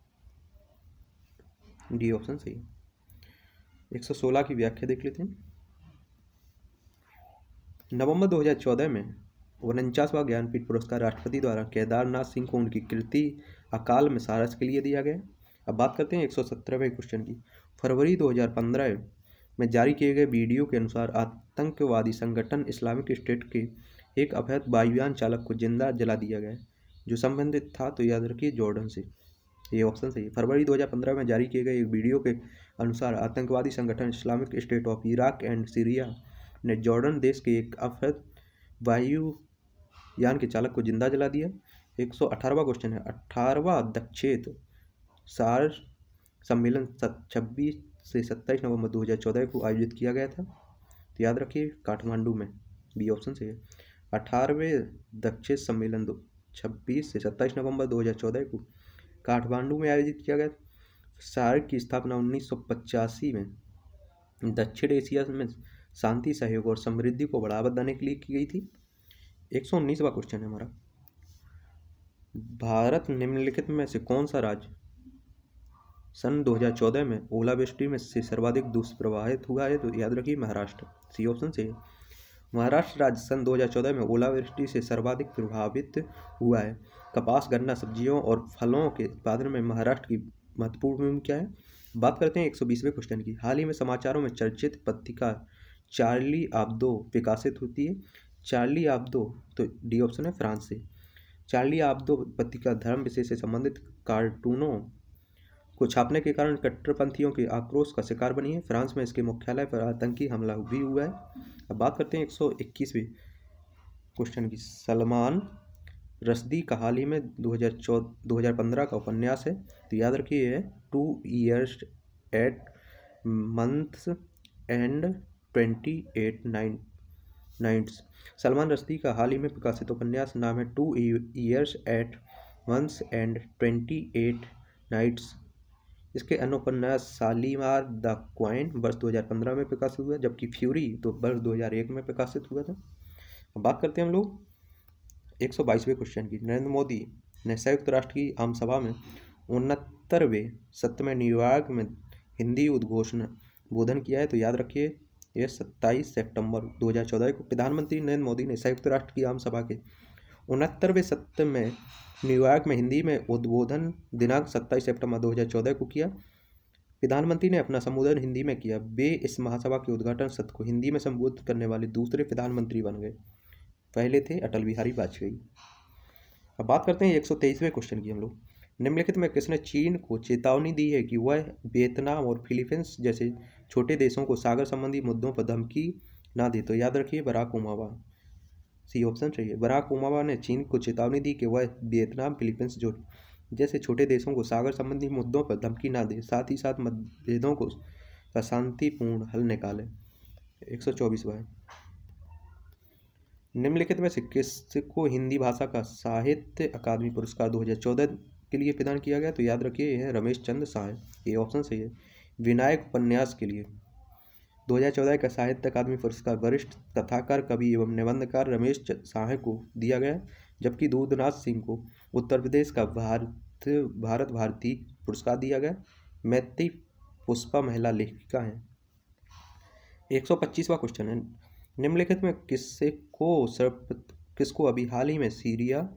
S1: डी ऑप्शन सही। एक सौ सोलह की व्याख्या देख लेते हैं। नवंबर दो हज़ार चौदह में उनचासवां ज्ञानपीठ पुरस्कार राष्ट्रपति द्वारा केदारनाथ सिंह को उनकी कृति अकाल में सारस के लिए दिया गया। अब बात करते हैं एक सौ सत्रहवें क्वेश्चन की। फरवरी दो हज़ार पंद्रह में जारी किए गए वीडियो के अनुसार आतंकवादी संगठन इस्लामिक स्टेट के एक अवैध वायुयान चालक को जिंदा जला दिया गया, जो संबंधित था, तो याद रखिए जॉर्डन से। ये ऑप्शन सही है। फरवरी दो हज़ार पंद्रह में जारी किए गए एक वीडियो के अनुसार आतंकवादी संगठन Islamic State of Iraq and Syria ने जॉर्डन देश के एक अवैध वायुयान के चालक को जिंदा जला दिया। एक सौ अठारहवां क्वेश्चन है। अठारहवां दक्षेत सार सम्मेलन छब्बीस से सत्ताईस नवंबर दो हज़ार चौदह को आयोजित किया गया था, तो याद रखिए काठमांडू में। बी ऑप्शन से है। अठारहवें दक्षेत सम्मेलन दो छब्बीस से सत्ताईस नवंबर दो हज़ार चौदह को काठमांडू में आयोजित किया गया। सार्क की स्थापना उन्नीस सौ पचासी में दक्षिण एशिया में शांति, सहयोग और समृद्धि को बढ़ावा देने के लिए की गई थी। एक सौ उन्नीसवां क्वेश्चन है हमारा। भारत निम्नलिखित में से कौन सा राज्य सन दो हज़ार चौदह में ओलावृष्टि में से सर्वाधिक दुष्प्रभावित हुआ है, तो याद रखिए महाराष्ट्र। सी ऑप्शन से महाराष्ट्र राज्य सन दो हज़ार चौदह में ओलावृष्टि से सर्वाधिक प्रभावित हुआ है। कपास, गन्ना, सब्जियों और फलों के उत्पादन में महाराष्ट्र की महत्वपूर्ण भूमिका है। बात करते हैं एक सौ बीसवें क्वेश्चन की। हाल ही में समाचारों में चर्चित पत्रिका चार्ली एब्दो प्रकाशित होती है। चार्ली एब्दो, तो डी ऑप्शन है फ्रांस से। चार्ली एब्दो पत्रिका धर्म विषय से संबंधित कार्टूनों को छापने के कारण कट्टरपंथियों के आक्रोश का शिकार बनी है। फ्रांस में इसके मुख्यालय पर आतंकी हमला भी हुआ है। अब बात करते हैं एक सौ इक्कीसवीं क्वेश्चन की। सलमान रश्दी का हाल ही में दो हज़ार चौदह दो हज़ार पंद्रह का उपन्यास है, तो याद रखिए ये two years eight months and twenty eight nine nights. Salman Rushdie का हाल ही में प्रकाशित उपन्यास नाम है two years eight months and twenty eight nights. इसके अन्य उपन्यास शालीमार द क्वाइन वर्ष दो हज़ार पंद्रह में प्रकाशित हुआ, जबकि फ्यूरी तो वर्ष दो हज़ार एक में प्रकाशित हुआ था। अब बात करते हैं हम लोग एक सौ बाईसवें क्वेश्चन की। नरेंद्र मोदी ने संयुक्त राष्ट्र की आम सभा में उनहत्तरवें सत्र में न्यूयॉर्क में हिंदी उद्घोषणा बोधन किया है, तो याद रखिए यह सत्ताईस सितंबर दो हज़ार चौदह को प्रधानमंत्री नरेंद्र मोदी ने संयुक्त राष्ट्र की आम सभा के उनहत्तरवें सत्र में न्यूयॉर्क में हिंदी में उद्बोधन दिनांक सत्ताईस सितंबर दो हज़ार चौदह को किया। प्रधानमंत्री ने अपना संबोधन हिंदी में किया। वे इस महासभा के उद्घाटन सत्र को हिंदी में संबोधित करने वाले दूसरे प्रधानमंत्री बन गए। पहले थे अटल बिहारी वाजपेयी। अब बात करते हैं एक सौ तेईसवें क्वेश्चन की हम लोग। निम्नलिखित में किसने चीन को चेतावनी दी है कि वह वियतनाम और फिलीपींस जैसे छोटे देशों को सागर संबंधी मुद्दों पर धमकी ना दे, तो याद रखिए बराक ओबामा। सी ऑप्शन चाहिए। बराक ओबामा ने चीन को चेतावनी दी कि वह वियतनाम फिलीपींस जो जैसे छोटे देशों को सागर संबंधी मुद्दों पर धमकी ना दे, साथ ही साथ मतभेदों को का शांतिपूर्ण हल निकाले। एक सौ चौबीसवां है। निम्नलिखित में से किसको हिंदी भाषा का साहित्य अकादमी पुरस्कार दो हज़ार चौदह के लिए प्रदान किया गया, तो याद रखिए यह रमेश चंद्र शाह। ये ऑप्शन सही है। विनायक उपन्यास के लिए दो हज़ार चौदह का साहित्य अकादमी पुरस्कार वरिष्ठ कथाकार, कवि एवं निबंधकार रमेश शाह को दिया गया, जबकि दूधनाथ सिंह को उत्तर प्रदेश का भारत भारत भारती पुरस्कार दिया गया। मैत्री पुष्पा महिला लेखिका हैं। एक सौ पच्चीसवां क्वेश्चन है। निम्नलिखित में किससे को सर्व किसको अभी हाल ही में सीरिया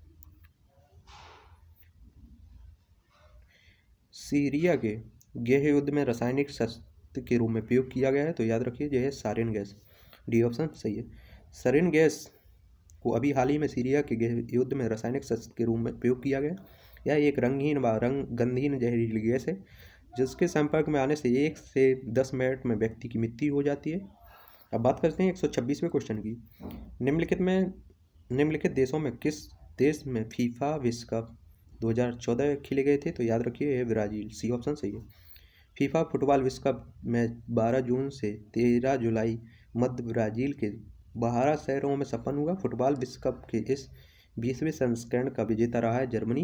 S1: सीरिया के गृह युद्ध में रासायनिक शस्त्र के रूप में प्रयोग किया गया है, तो याद रखिए यह है सारिन गैस। डी ऑप्शन सही है। सारिन गैस को अभी हाल ही में सीरिया के गृह युद्ध में रासायनिक शस्त्र के रूप में प्रयोग किया गया। यह एक रंगहीन व रंग गंधहीन जहरीली गैस है, जिसके संपर्क में आने से एक से दस मिनट में व्यक्ति की मृत्यु हो जाती है। अब बात करते हैं एक सौ छब्बीसवें क्वेश्चन की। निम्नलिखित में निम्नलिखित देशों में किस देश में फीफा विश्व कप दो हज़ार चौदह खेले गए थे, तो याद रखिए यह ब्राज़ील। सी ऑप्शन सही है। फीफा फुटबॉल विश्व कप में बारह जून से तेरह जुलाई मध्य ब्राज़ील के बारह शहरों में संपन्न हुआ। फुटबॉल विश्व कप के इस बीसवें संस्करण का विजेता रहा है जर्मनी।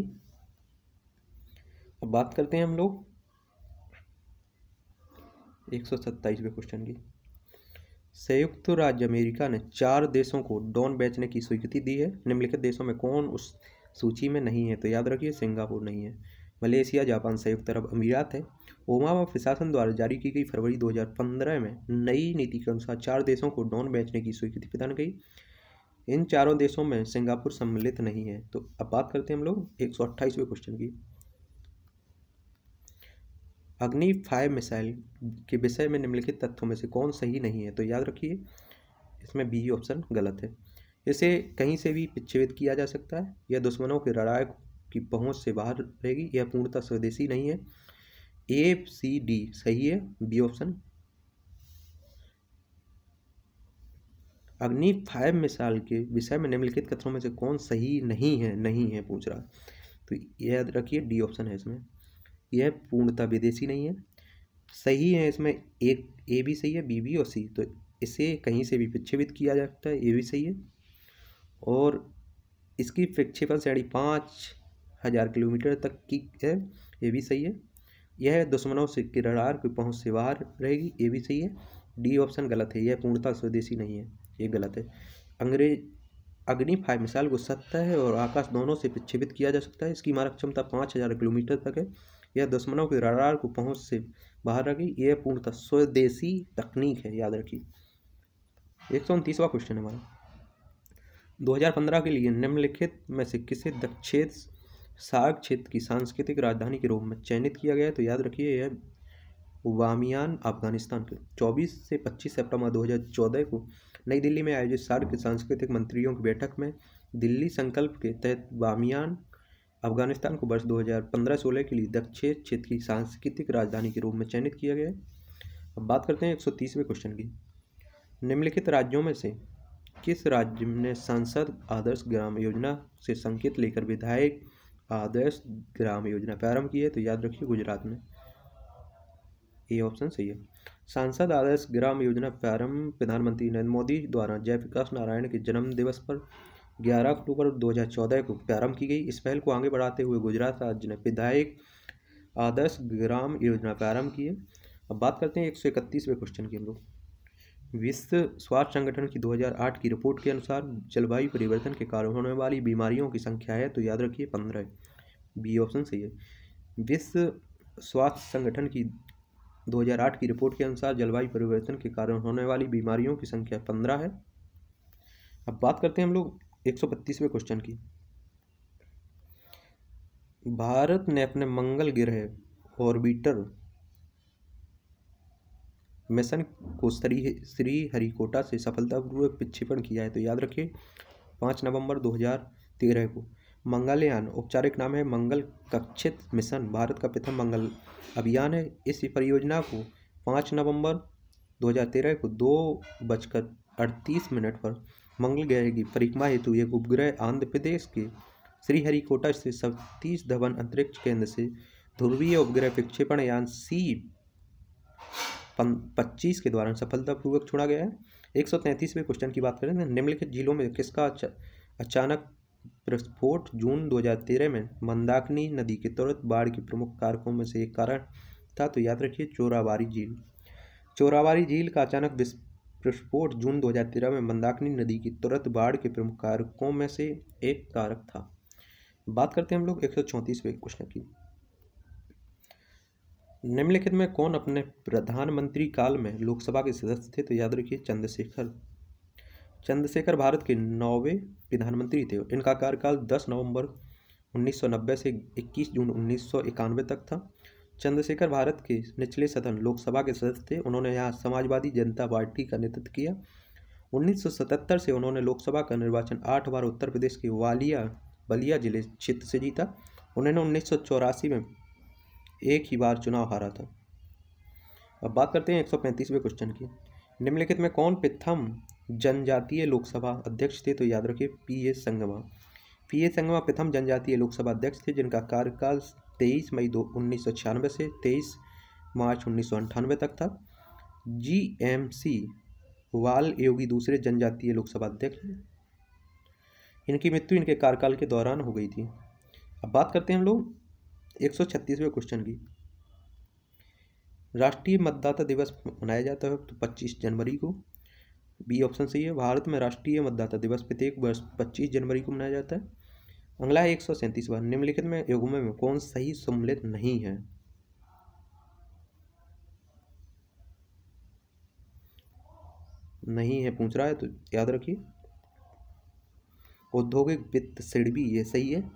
S1: अब बात करते हैं हम लोग एक सौ सत्ताईसवें क्वेश्चन की। संयुक्त राज्य अमेरिका ने चार देशों को ड्रोन बेचने की स्वीकृति दी है। निम्नलिखित देशों में कौन उस सूची में नहीं है, तो याद रखिए सिंगापुर नहीं है। मलेशिया, जापान, संयुक्त अरब अमीरात है। ओबामा प्रशासन द्वारा जारी की गई फरवरी दो हज़ार पंद्रह में नई नीति के अनुसार चार देशों को ड्रोन बेचने की स्वीकृति प्रदान की। इन चारों देशों में सिंगापुर सम्मिलित नहीं है। तो अब बात करते हैं हम लोग एक सौ अट्ठाईसवें क्वेश्चन की। अग्नि फाइव मिसाइल के विषय में निम्नलिखित तथ्यों में से कौन सही नहीं है, तो याद रखिए इसमें बी ऑप्शन गलत है। इसे कहीं से भी विच्छेदित किया जा सकता है। यह दुश्मनों के रडार की पहुंच से बाहर रहेगी। यह पूर्णतः स्वदेशी नहीं है। ए सी डी सही है। B option. Agni five missile के विषय में निम्नलिखित कथनों में से कौन सही नहीं है नहीं है पूछ रहा, तो याद रखिए डी ऑप्शन है इसमें। यह पूर्णतः विदेशी नहीं है। सही है इसमें एक ए भी सही है, बी भी और सी, तो इसे कहीं से भी विच्छेदित किया जा सकता है। ये भी सही है। और इसकी प्रक्षेपण श्रेणी पाँच हजार किलोमीटर तक की है। ये भी सही है। यह दुश्मनों से के रडार की पहुंच से बाहर रहेगी। ये भी सही है। डी ऑप्शन गलत है। यह पूर्णतः स्वदेशी नहीं है। ये गलत है। अंग्रेज अग्नि फाइव मिसाइल को सतह और आकाश दोनों से विच्छेदित किया जा सकता है। इसकी मारक क्षमता पाँच हजार किलोमीटर तक है। यह दुश्मनों के रडार को पहुंच से बाहर रहेगी। यह पूर्णतः स्वदेशी तकनीक है, याद रखिए। एक सौ उनतीसवां क्वेश्चन हमारा दो हज़ार पंद्रह के लिए निम्नलिखित में से किसे दक्षिण सार्क क्षेत्र की सांस्कृतिक राजधानी के रूप में चयनित किया गया है, तो याद रखिए यह बामियान अफगानिस्तान के चौबीस से पच्चीस सितंबर दो हज़ार चौदह को नई दिल्ली में आयोजित सार्क के सांस्कृतिक मंत्रियों की बैठक में दिल्ली संकल्प के तहत बामियान अफगानिस्तान को वर्ष दो हज़ार पंद्रह सोलह के लिए दक्षिण क्षेत्र की सांस्कृतिक राजधानी के रूप में चयनित किया गया है। अब बात करते हैं एक सौ तीसवें क्वेश्चन की। निम्नलिखित राज्यों में से किस राज्य ने सांसद आदर्श ग्राम योजना से संकेत लेकर विधायक आदर्श ग्राम योजना प्रारंभ की है? तो याद रखिए गुजरात में। ये ऑप्शन सही है। सांसद आदर्श ग्राम योजना प्रारंभ प्रधानमंत्री नरेंद्र मोदी द्वारा जयप्रकाश नारायण के जन्म दिवस पर ग्यारह अक्टूबर दो हज़ार चौदह को प्रारंभ की गई। इस पहल को आगे बढ़ाते हुए गुजरात राज्य ने विधायक आदर्श ग्राम योजना प्रारंभ की है। अब बात करते हैं एक सौ इकतीसवें क्वेश्चन की हम लोग। विश्व स्वास्थ्य संगठन की दो हज़ार आठ की रिपोर्ट के अनुसार जलवायु परिवर्तन के कारण होने वाली बीमारियों की संख्या है? तो याद रखिए पंद्रह। बी ऑप्शन सही है। विश्व स्वास्थ्य संगठन की दो हज़ार आठ की रिपोर्ट के अनुसार जलवायु परिवर्तन के कारण होने वाली बीमारियों की संख्या पंद्रह है। अब बात करते हैं हम लोग एक सौ बत्तीसवें क्वेश्चन की। भारत ने अपने मंगल ग्रह ऑर्बिटर मिशन को श्री श्रीहरिकोटा से सफलतापूर्वक विक्षेपण किया है? तो याद रखिए पाँच नवंबर दो हज़ार तेरह को। मंगलयान औपचारिक नाम है मंगल कक्षित मिशन, भारत का प्रथम मंगल अभियान है। इस परियोजना को पाँच नवंबर दो हज़ार तेरह को दो बजकर अड़तीस मिनट पर मंगल ग्रह की परिक्रमा हेतु एक उपग्रह आंध्र प्रदेश के श्रीहरिकोटा से सतीश धवन अंतरिक्ष केंद्र से ध्रुवीय उपग्रह विक्षेपण यान सी पच्चीस के दौरान सफलतापूर्वक छोड़ा गया है। एक सौ तैंतीसवें क्वेश्चन की बात करें, निम्नलिखित झीलों में किसका अचानक प्रस्फोट जून दो हज़ार तेरह में मंदाकिनी नदी के तुरंत बाढ़ के प्रमुख कारकों में से एक कारण था? तो याद रखिए चोराबाड़ी झील। चोराबाड़ी झील का अचानक विस्फोट जून दो हज़ार तेरह में मंदाकिनी नदी की तुरंत बाढ़ के प्रमुख कारकों में से एक कारक था। बात करते हैं हम लोग एक सौ चौंतीसवें क्वेश्चन की। निम्नलिखित में कौन अपने प्रधानमंत्री काल में लोकसभा के सदस्य थे? तो याद रखिए चंद्रशेखर। चंद्रशेखर भारत के नौवें प्रधानमंत्री थे। इनका कार्यकाल दस नवंबर उन्नीस सौ नब्बे से इक्कीस जून उन्नीस सौ इक्यानवे तक था। चंद्रशेखर भारत के निचले सदन लोकसभा के सदस्य थे। उन्होंने यहाँ समाजवादी जनता पार्टी का नेतृत्व किया। उन्नीस सौ सतहत्तर से उन्होंने लोकसभा का निर्वाचन आठ बार उत्तर प्रदेश के वालिया बलिया जिले क्षेत्र से जीता। उन्होंने उन्नीस सौ चौरासी में एक ही बार चुनाव हारा था। अब बात करते हैं एक सौ पैंतीसवें क्वेश्चन की। निम्नलिखित में कौन प्रथम जनजातीय लोकसभा अध्यक्ष थे? तो याद रखिए P A Sangma. P A Sangma प्रथम जनजातीय लोकसभा अध्यक्ष थे, जिनका कार्यकाल तेईस मई दो उन्नीस सौ छियानवे से तेईस मार्च उन्नीस सौ अंठानवे तक था। जी एम सी वाल योगी दूसरे जनजातीय लोकसभा अध्यक्ष। इनकी मृत्यु इनके कार्यकाल के दौरान हो गई थी। अब बात करते हैं हम लोग एक सौ छत्तीसवें क्वेश्चन की। राष्ट्रीय मतदाता दिवस मनाया जाता है तो पच्चीस जनवरी को। बी ऑप्शन सही है। भारत में राष्ट्रीय मतदाता दिवस प्रत्येक वर्ष पच्चीस जनवरी को मनाया जाता है। अगला है एक सौ सैंतीसवां। निम्नलिखित में युग्म में कौन सही सम्मिलित नहीं है? नहीं है पूछ रहा है तो याद रखिए औद्योगिक वित्त सिडबी, ये सही है।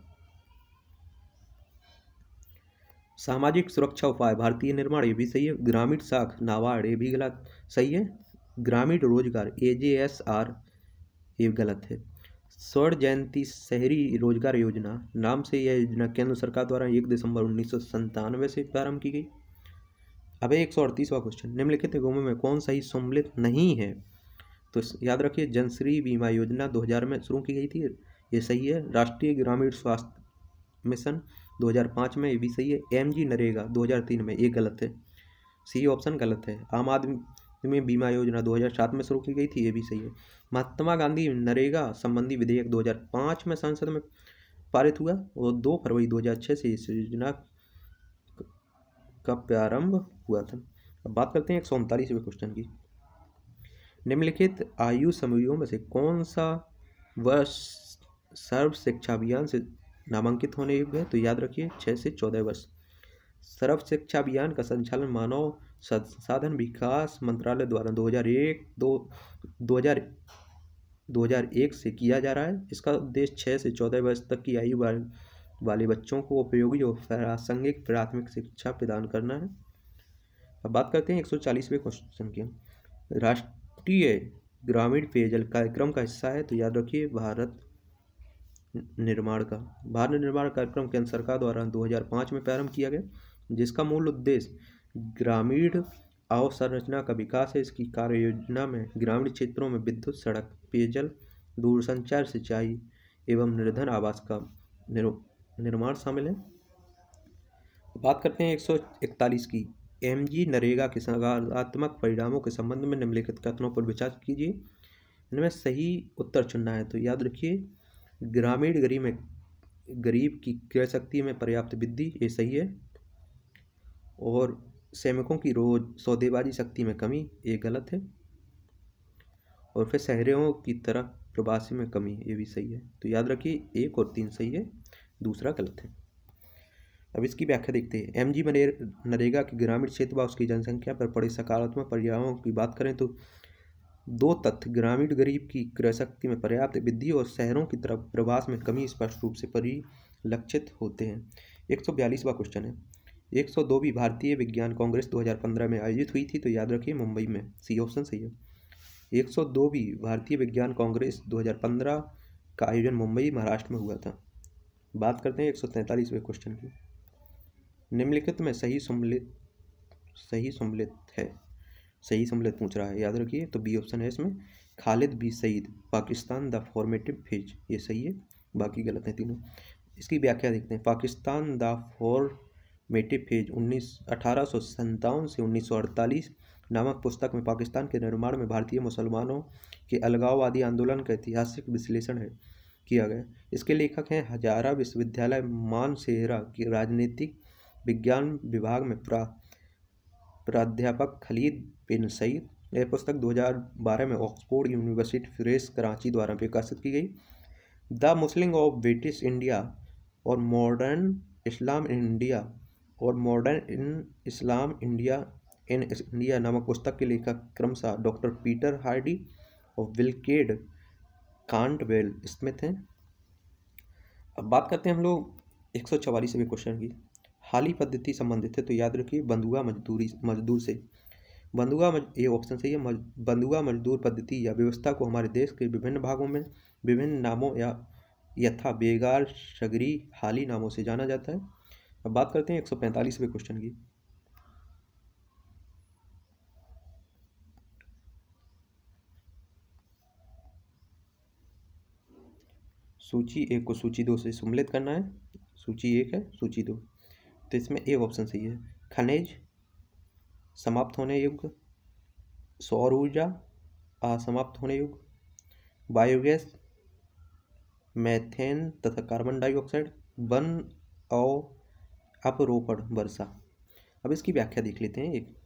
S1: सामाजिक सुरक्षा उपाय भारतीय निर्माण, ये भी सही है। ग्रामीण साख नाबार्ड, ये भी गलत सही है। ग्रामीण रोजगार ए जे एस आर, ये गलत है। स्वर्ण जयंती शहरी रोजगार योजना नाम से यह योजना केंद्र सरकार द्वारा एक दिसंबर उन्नीस सौ संतानवे से प्रारंभ की गई। अब एक सौ अड़तीसवां क्वेश्चन। निम्नलिखित निगमों में कौन सही सम्मिलित नहीं है? तो याद रखिए जनश्री बीमा योजना दो हज़ार में शुरू की गई थी, ये सही है। राष्ट्रीय ग्रामीण स्वास्थ्य मिशन दो हज़ार पाँच में, ये भी सही है। एम जी नरेगा दो हज़ार तीन में, ये गलत है। सी ऑप्शन गलत है। आम आदमी बीमा योजना दो हज़ार सात में शुरू की गई थी, ये भी सही है। महात्मा गांधी नरेगा संबंधी विधेयक दो हज़ार पाँच में संसद में पारित हुआ और दो फरवरी दो हज़ार छह से इस योजना का प्रारंभ हुआ था। अब बात करते हैं एक सौ उनतालीसवें क्वेश्चन की। निम्नलिखित आयु समूहों में से कौन सा वर्ष सर्व शिक्षा अभियान से नामांकित होने योग्य है? तो याद रखिए छः से चौदह वर्ष। सर्व शिक्षा अभियान का संचालन मानव संसाधन विकास मंत्रालय द्वारा दो हज़ार एक दो दो हज़ार दो हज़ार एक से किया जा रहा है। इसका उद्देश्य छः से चौदह वर्ष तक की आयु वाले बच्चों को उपयोगी और प्रासंगिक प्राथमिक शिक्षा प्रदान करना है। अब बात करते हैं एक सौ चालीसवें क्वेश्चन की। राष्ट्रीय ग्रामीण पेयजल कार्यक्रम का हिस्सा है, तो याद रखिए भारत निर्माण का। भारत निर्माण कार्यक्रम केंद्र सरकार द्वारा दो हज़ार पाँच में प्रारंभ किया गया, जिसका मूल उद्देश्य ग्रामीण अवसंरचना का विकास है। इसकी कार्य योजना में ग्रामीण क्षेत्रों में विद्युत, सड़क, पेयजल, दूरसंचार, सिंचाई एवं निर्धन आवास का निर्माण शामिल है। बात करते हैं एक सौ इकतालीस की, एम जी नरेगा के सकारात्मक परिणामों के संबंध में निम्नलिखित कथनों पर विचार कीजिए। इनमें सही उत्तर चुनना है। तो याद रखिए, ग्रामीण गरीब में गरीब की क्रय शक्ति में पर्याप्त वृद्धि, ये सही है। और श्रमिकों की रोज सौदेबाजी शक्ति में कमी, ये गलत है। और फिर शहरों की तरफ प्रवासी में कमी, ये भी सही है। तो याद रखिए, एक और तीन सही है, दूसरा गलत है। अब इसकी व्याख्या देखते हैं। एम जी नरेगा के ग्रामीण क्षेत्र व उसकी जनसंख्या पर पड़े सकारात्मक परिणामों की बात करें तो दो तथ्य, ग्रामीण गरीब की क्रय शक्ति में पर्याप्त वृद्धि और शहरों की तरफ प्रवास में कमी स्पष्ट रूप से परिलक्षित होते हैं। एक सौ बयालीसवां क्वेश्चन है। एक सौ दो भी भारतीय विज्ञान कांग्रेस दो हज़ार पंद्रह में आयोजित हुई थी। तो याद रखिए, मुंबई में, सी ऑप्शन सही है। एक सौ दो भी भारतीय विज्ञान कांग्रेस दो हज़ार पंद्रह का आयोजन मुंबई, महाराष्ट्र में हुआ था। बात करते हैं एक सौ तैंतालीसवें क्वेश्चन की। निम्नलिखित में सही सम्मिलित सही सम्मिलित है सही सम्मिलित पूछ रहा है, याद रखिए। तो बी ऑप्शन है इसमें, Khalid B Sayeed, Pakistan the formative phase, ये सही है, बाकी गलत है तीनों। इसकी व्याख्या देखते हैं। पाकिस्तान द फॉर्मेटिव फेज उन्नीस अठारह सौ सत्तावन से उन्नीस सौ अड़तालीस नामक पुस्तक में पाकिस्तान के निर्माण में भारतीय मुसलमानों के अलगाववादी आंदोलन का ऐतिहासिक विश्लेषण है किया गया। इसके लेखक हैं हजारा विश्वविद्यालय मानसेरा के राजनीतिक विज्ञान विभाग में प्रा प्राध्यापक खलीद बिन सईद। यह पुस्तक दो हज़ार बारह में ऑक्सफोर्ड यूनिवर्सिटी प्रेस कराची द्वारा प्रकाशित की गई। The Muslim of British India और मॉडर्न इस्लाम इन इंडिया और modern in Islam India in India नामक पुस्तक के लेखक क्रमशः डॉक्टर पीटर हार्डी और विल्केड कांटवेल स्मिथ हैं। अब बात करते हैं हम लोग एक सौ चवालीसवें क्वेश्चन की। हाली पद्धति संबंधित है। तो याद रखिए, बंधुआ मजदूरी मजदूर से बंधुआ मज ये ऑप्शन सही है। मज, बंधुआ मजदूर पद्धति या व्यवस्था को हमारे देश के विभिन्न भागों में विभिन्न नामों या यथा बेगार, शगरी, हाली नामों से जाना जाता है। अब बात करते हैं एक सौ पैंतालीसवें क्वेश्चन की। सूची एक को सूची दो से सम्मिलित करना है। सूची एक है, सूची दो। तो इसमें ए ऑप्शन सही है। खनिज, समाप्त होने युग, सौर ऊर्जा, असमाप्त होने युग, बायोगैस, मैथेन तथा कार्बन डाइऑक्साइड, वन और अपरोपण वर्षा। अब इसकी व्याख्या देख लेते हैं। एक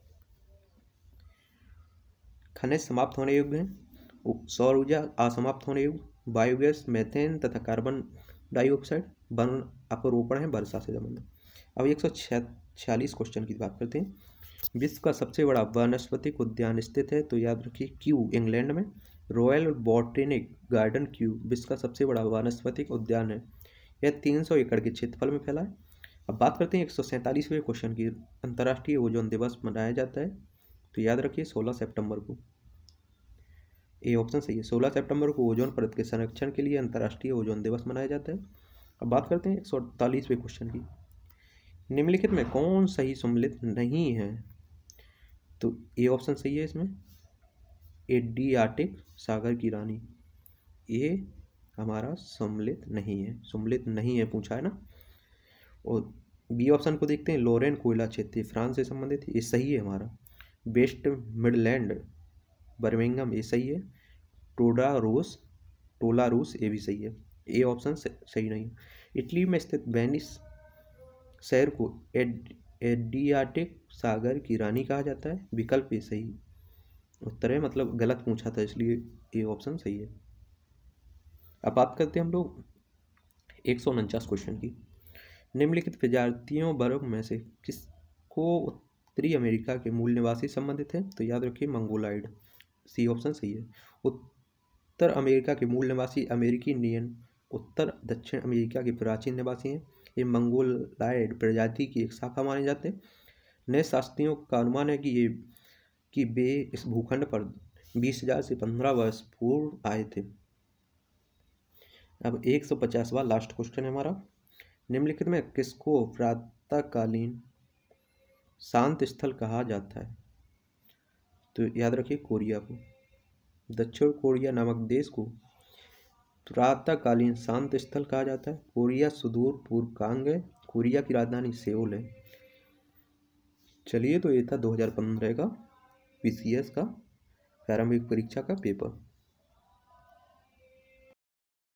S1: खनिज समाप्त होने युग है, सौर ऊर्जा असमाप्त होने युग, बायोगैस, मैथेन तथा कार्बन डाइऑक्साइड, वन अपरोपण है वर्षा से संबंधित। अब एक सौ छियालीस क्वेश्चन की बात करते हैं। विश्व का सबसे बड़ा वानस्पतिक उद्यान स्थित है। तो याद रखिए, क्यू इंग्लैंड में, रॉयल बॉटनिक गार्डन क्यू विश्व का सबसे बड़ा वानस्पतिक उद्यान है। यह तीन सौ एकड़ के क्षेत्रफल में फैला है। अब बात करते हैं एक सौ सैंतालीसवें क्वेश्चन की। अंतर्राष्ट्रीय ओजोन दिवस मनाया जाता है। तो याद रखिए, सोलह सितंबर को। ए ऑप्शन सही है। सोलह सितंबर को ओजोन परत के संरक्षण के लिए अंतर्राष्ट्रीय ओजोन दिवस मनाया जाता है। अब बात करते हैं एक सौ अड़तालीसवें क्वेश्चन की। निम्नलिखित में कौन सही सम्मिलित नहीं है। तो ए ऑप्शन सही है इसमें, एड्रियाटिक सागर की रानी, ये हमारा सम्मिलित नहीं है। सम्मिलित नहीं है पूछा है ना। और बी ऑप्शन को देखते हैं। लोरेन कोयला क्षेत्र फ्रांस से संबंधित, ये सही है हमारा। वेस्ट मिडलैंड बर्मिंघम, ये सही है। टोडा रूस टोला रूस, ये भी सही है। ए ऑप्शन सही नहीं। इटली में स्थित वेनिस शहर को एड एड्रियाटिक सागर की रानी कहा जाता है। विकल्प ये सही उत्तर है, मतलब गलत पूछा था, इसलिए ये ऑप्शन सही है। अब बात करते हैं हम लोग एक सौ उनचास क्वेश्चन की। निम्नलिखित प्रजातियों वर्ग में से किसको उत्तरी अमेरिका के मूल निवासी संबंधित है। तो याद रखिए, मंगोलाइड, सी ऑप्शन सही है। उत्तर अमेरिका के मूल निवासी अमेरिकी इंडियन उत्तर दक्षिण अमेरिका के प्राचीन निवासी हैं। ये मंगोलाइड प्रजाति की एक शाखा माने जाते हैं। नए शास्त्रियों का अनुमान है कि ये कि वे इस भूखंड पर बीस हजार से पंद्रह वर्ष पूर्व आए थे। अब एक सौ पचासवां लास्ट क्वेश्चन है हमारा। निम्नलिखित में किसको प्रातःकालीन शांत स्थल कहा जाता है। तो याद रखिए कोरिया को। दक्षिण कोरिया नामक देश को प्रातःकालीन शांत स्थल कहा जाता है। कोरिया सुदूर पूर्व का अंग है। कोरिया की राजधानी सेउल है। चलिए, तो ये था दो हज़ार पंद्रह का पीसीएस का प्रारंभिक परीक्षा का पेपर।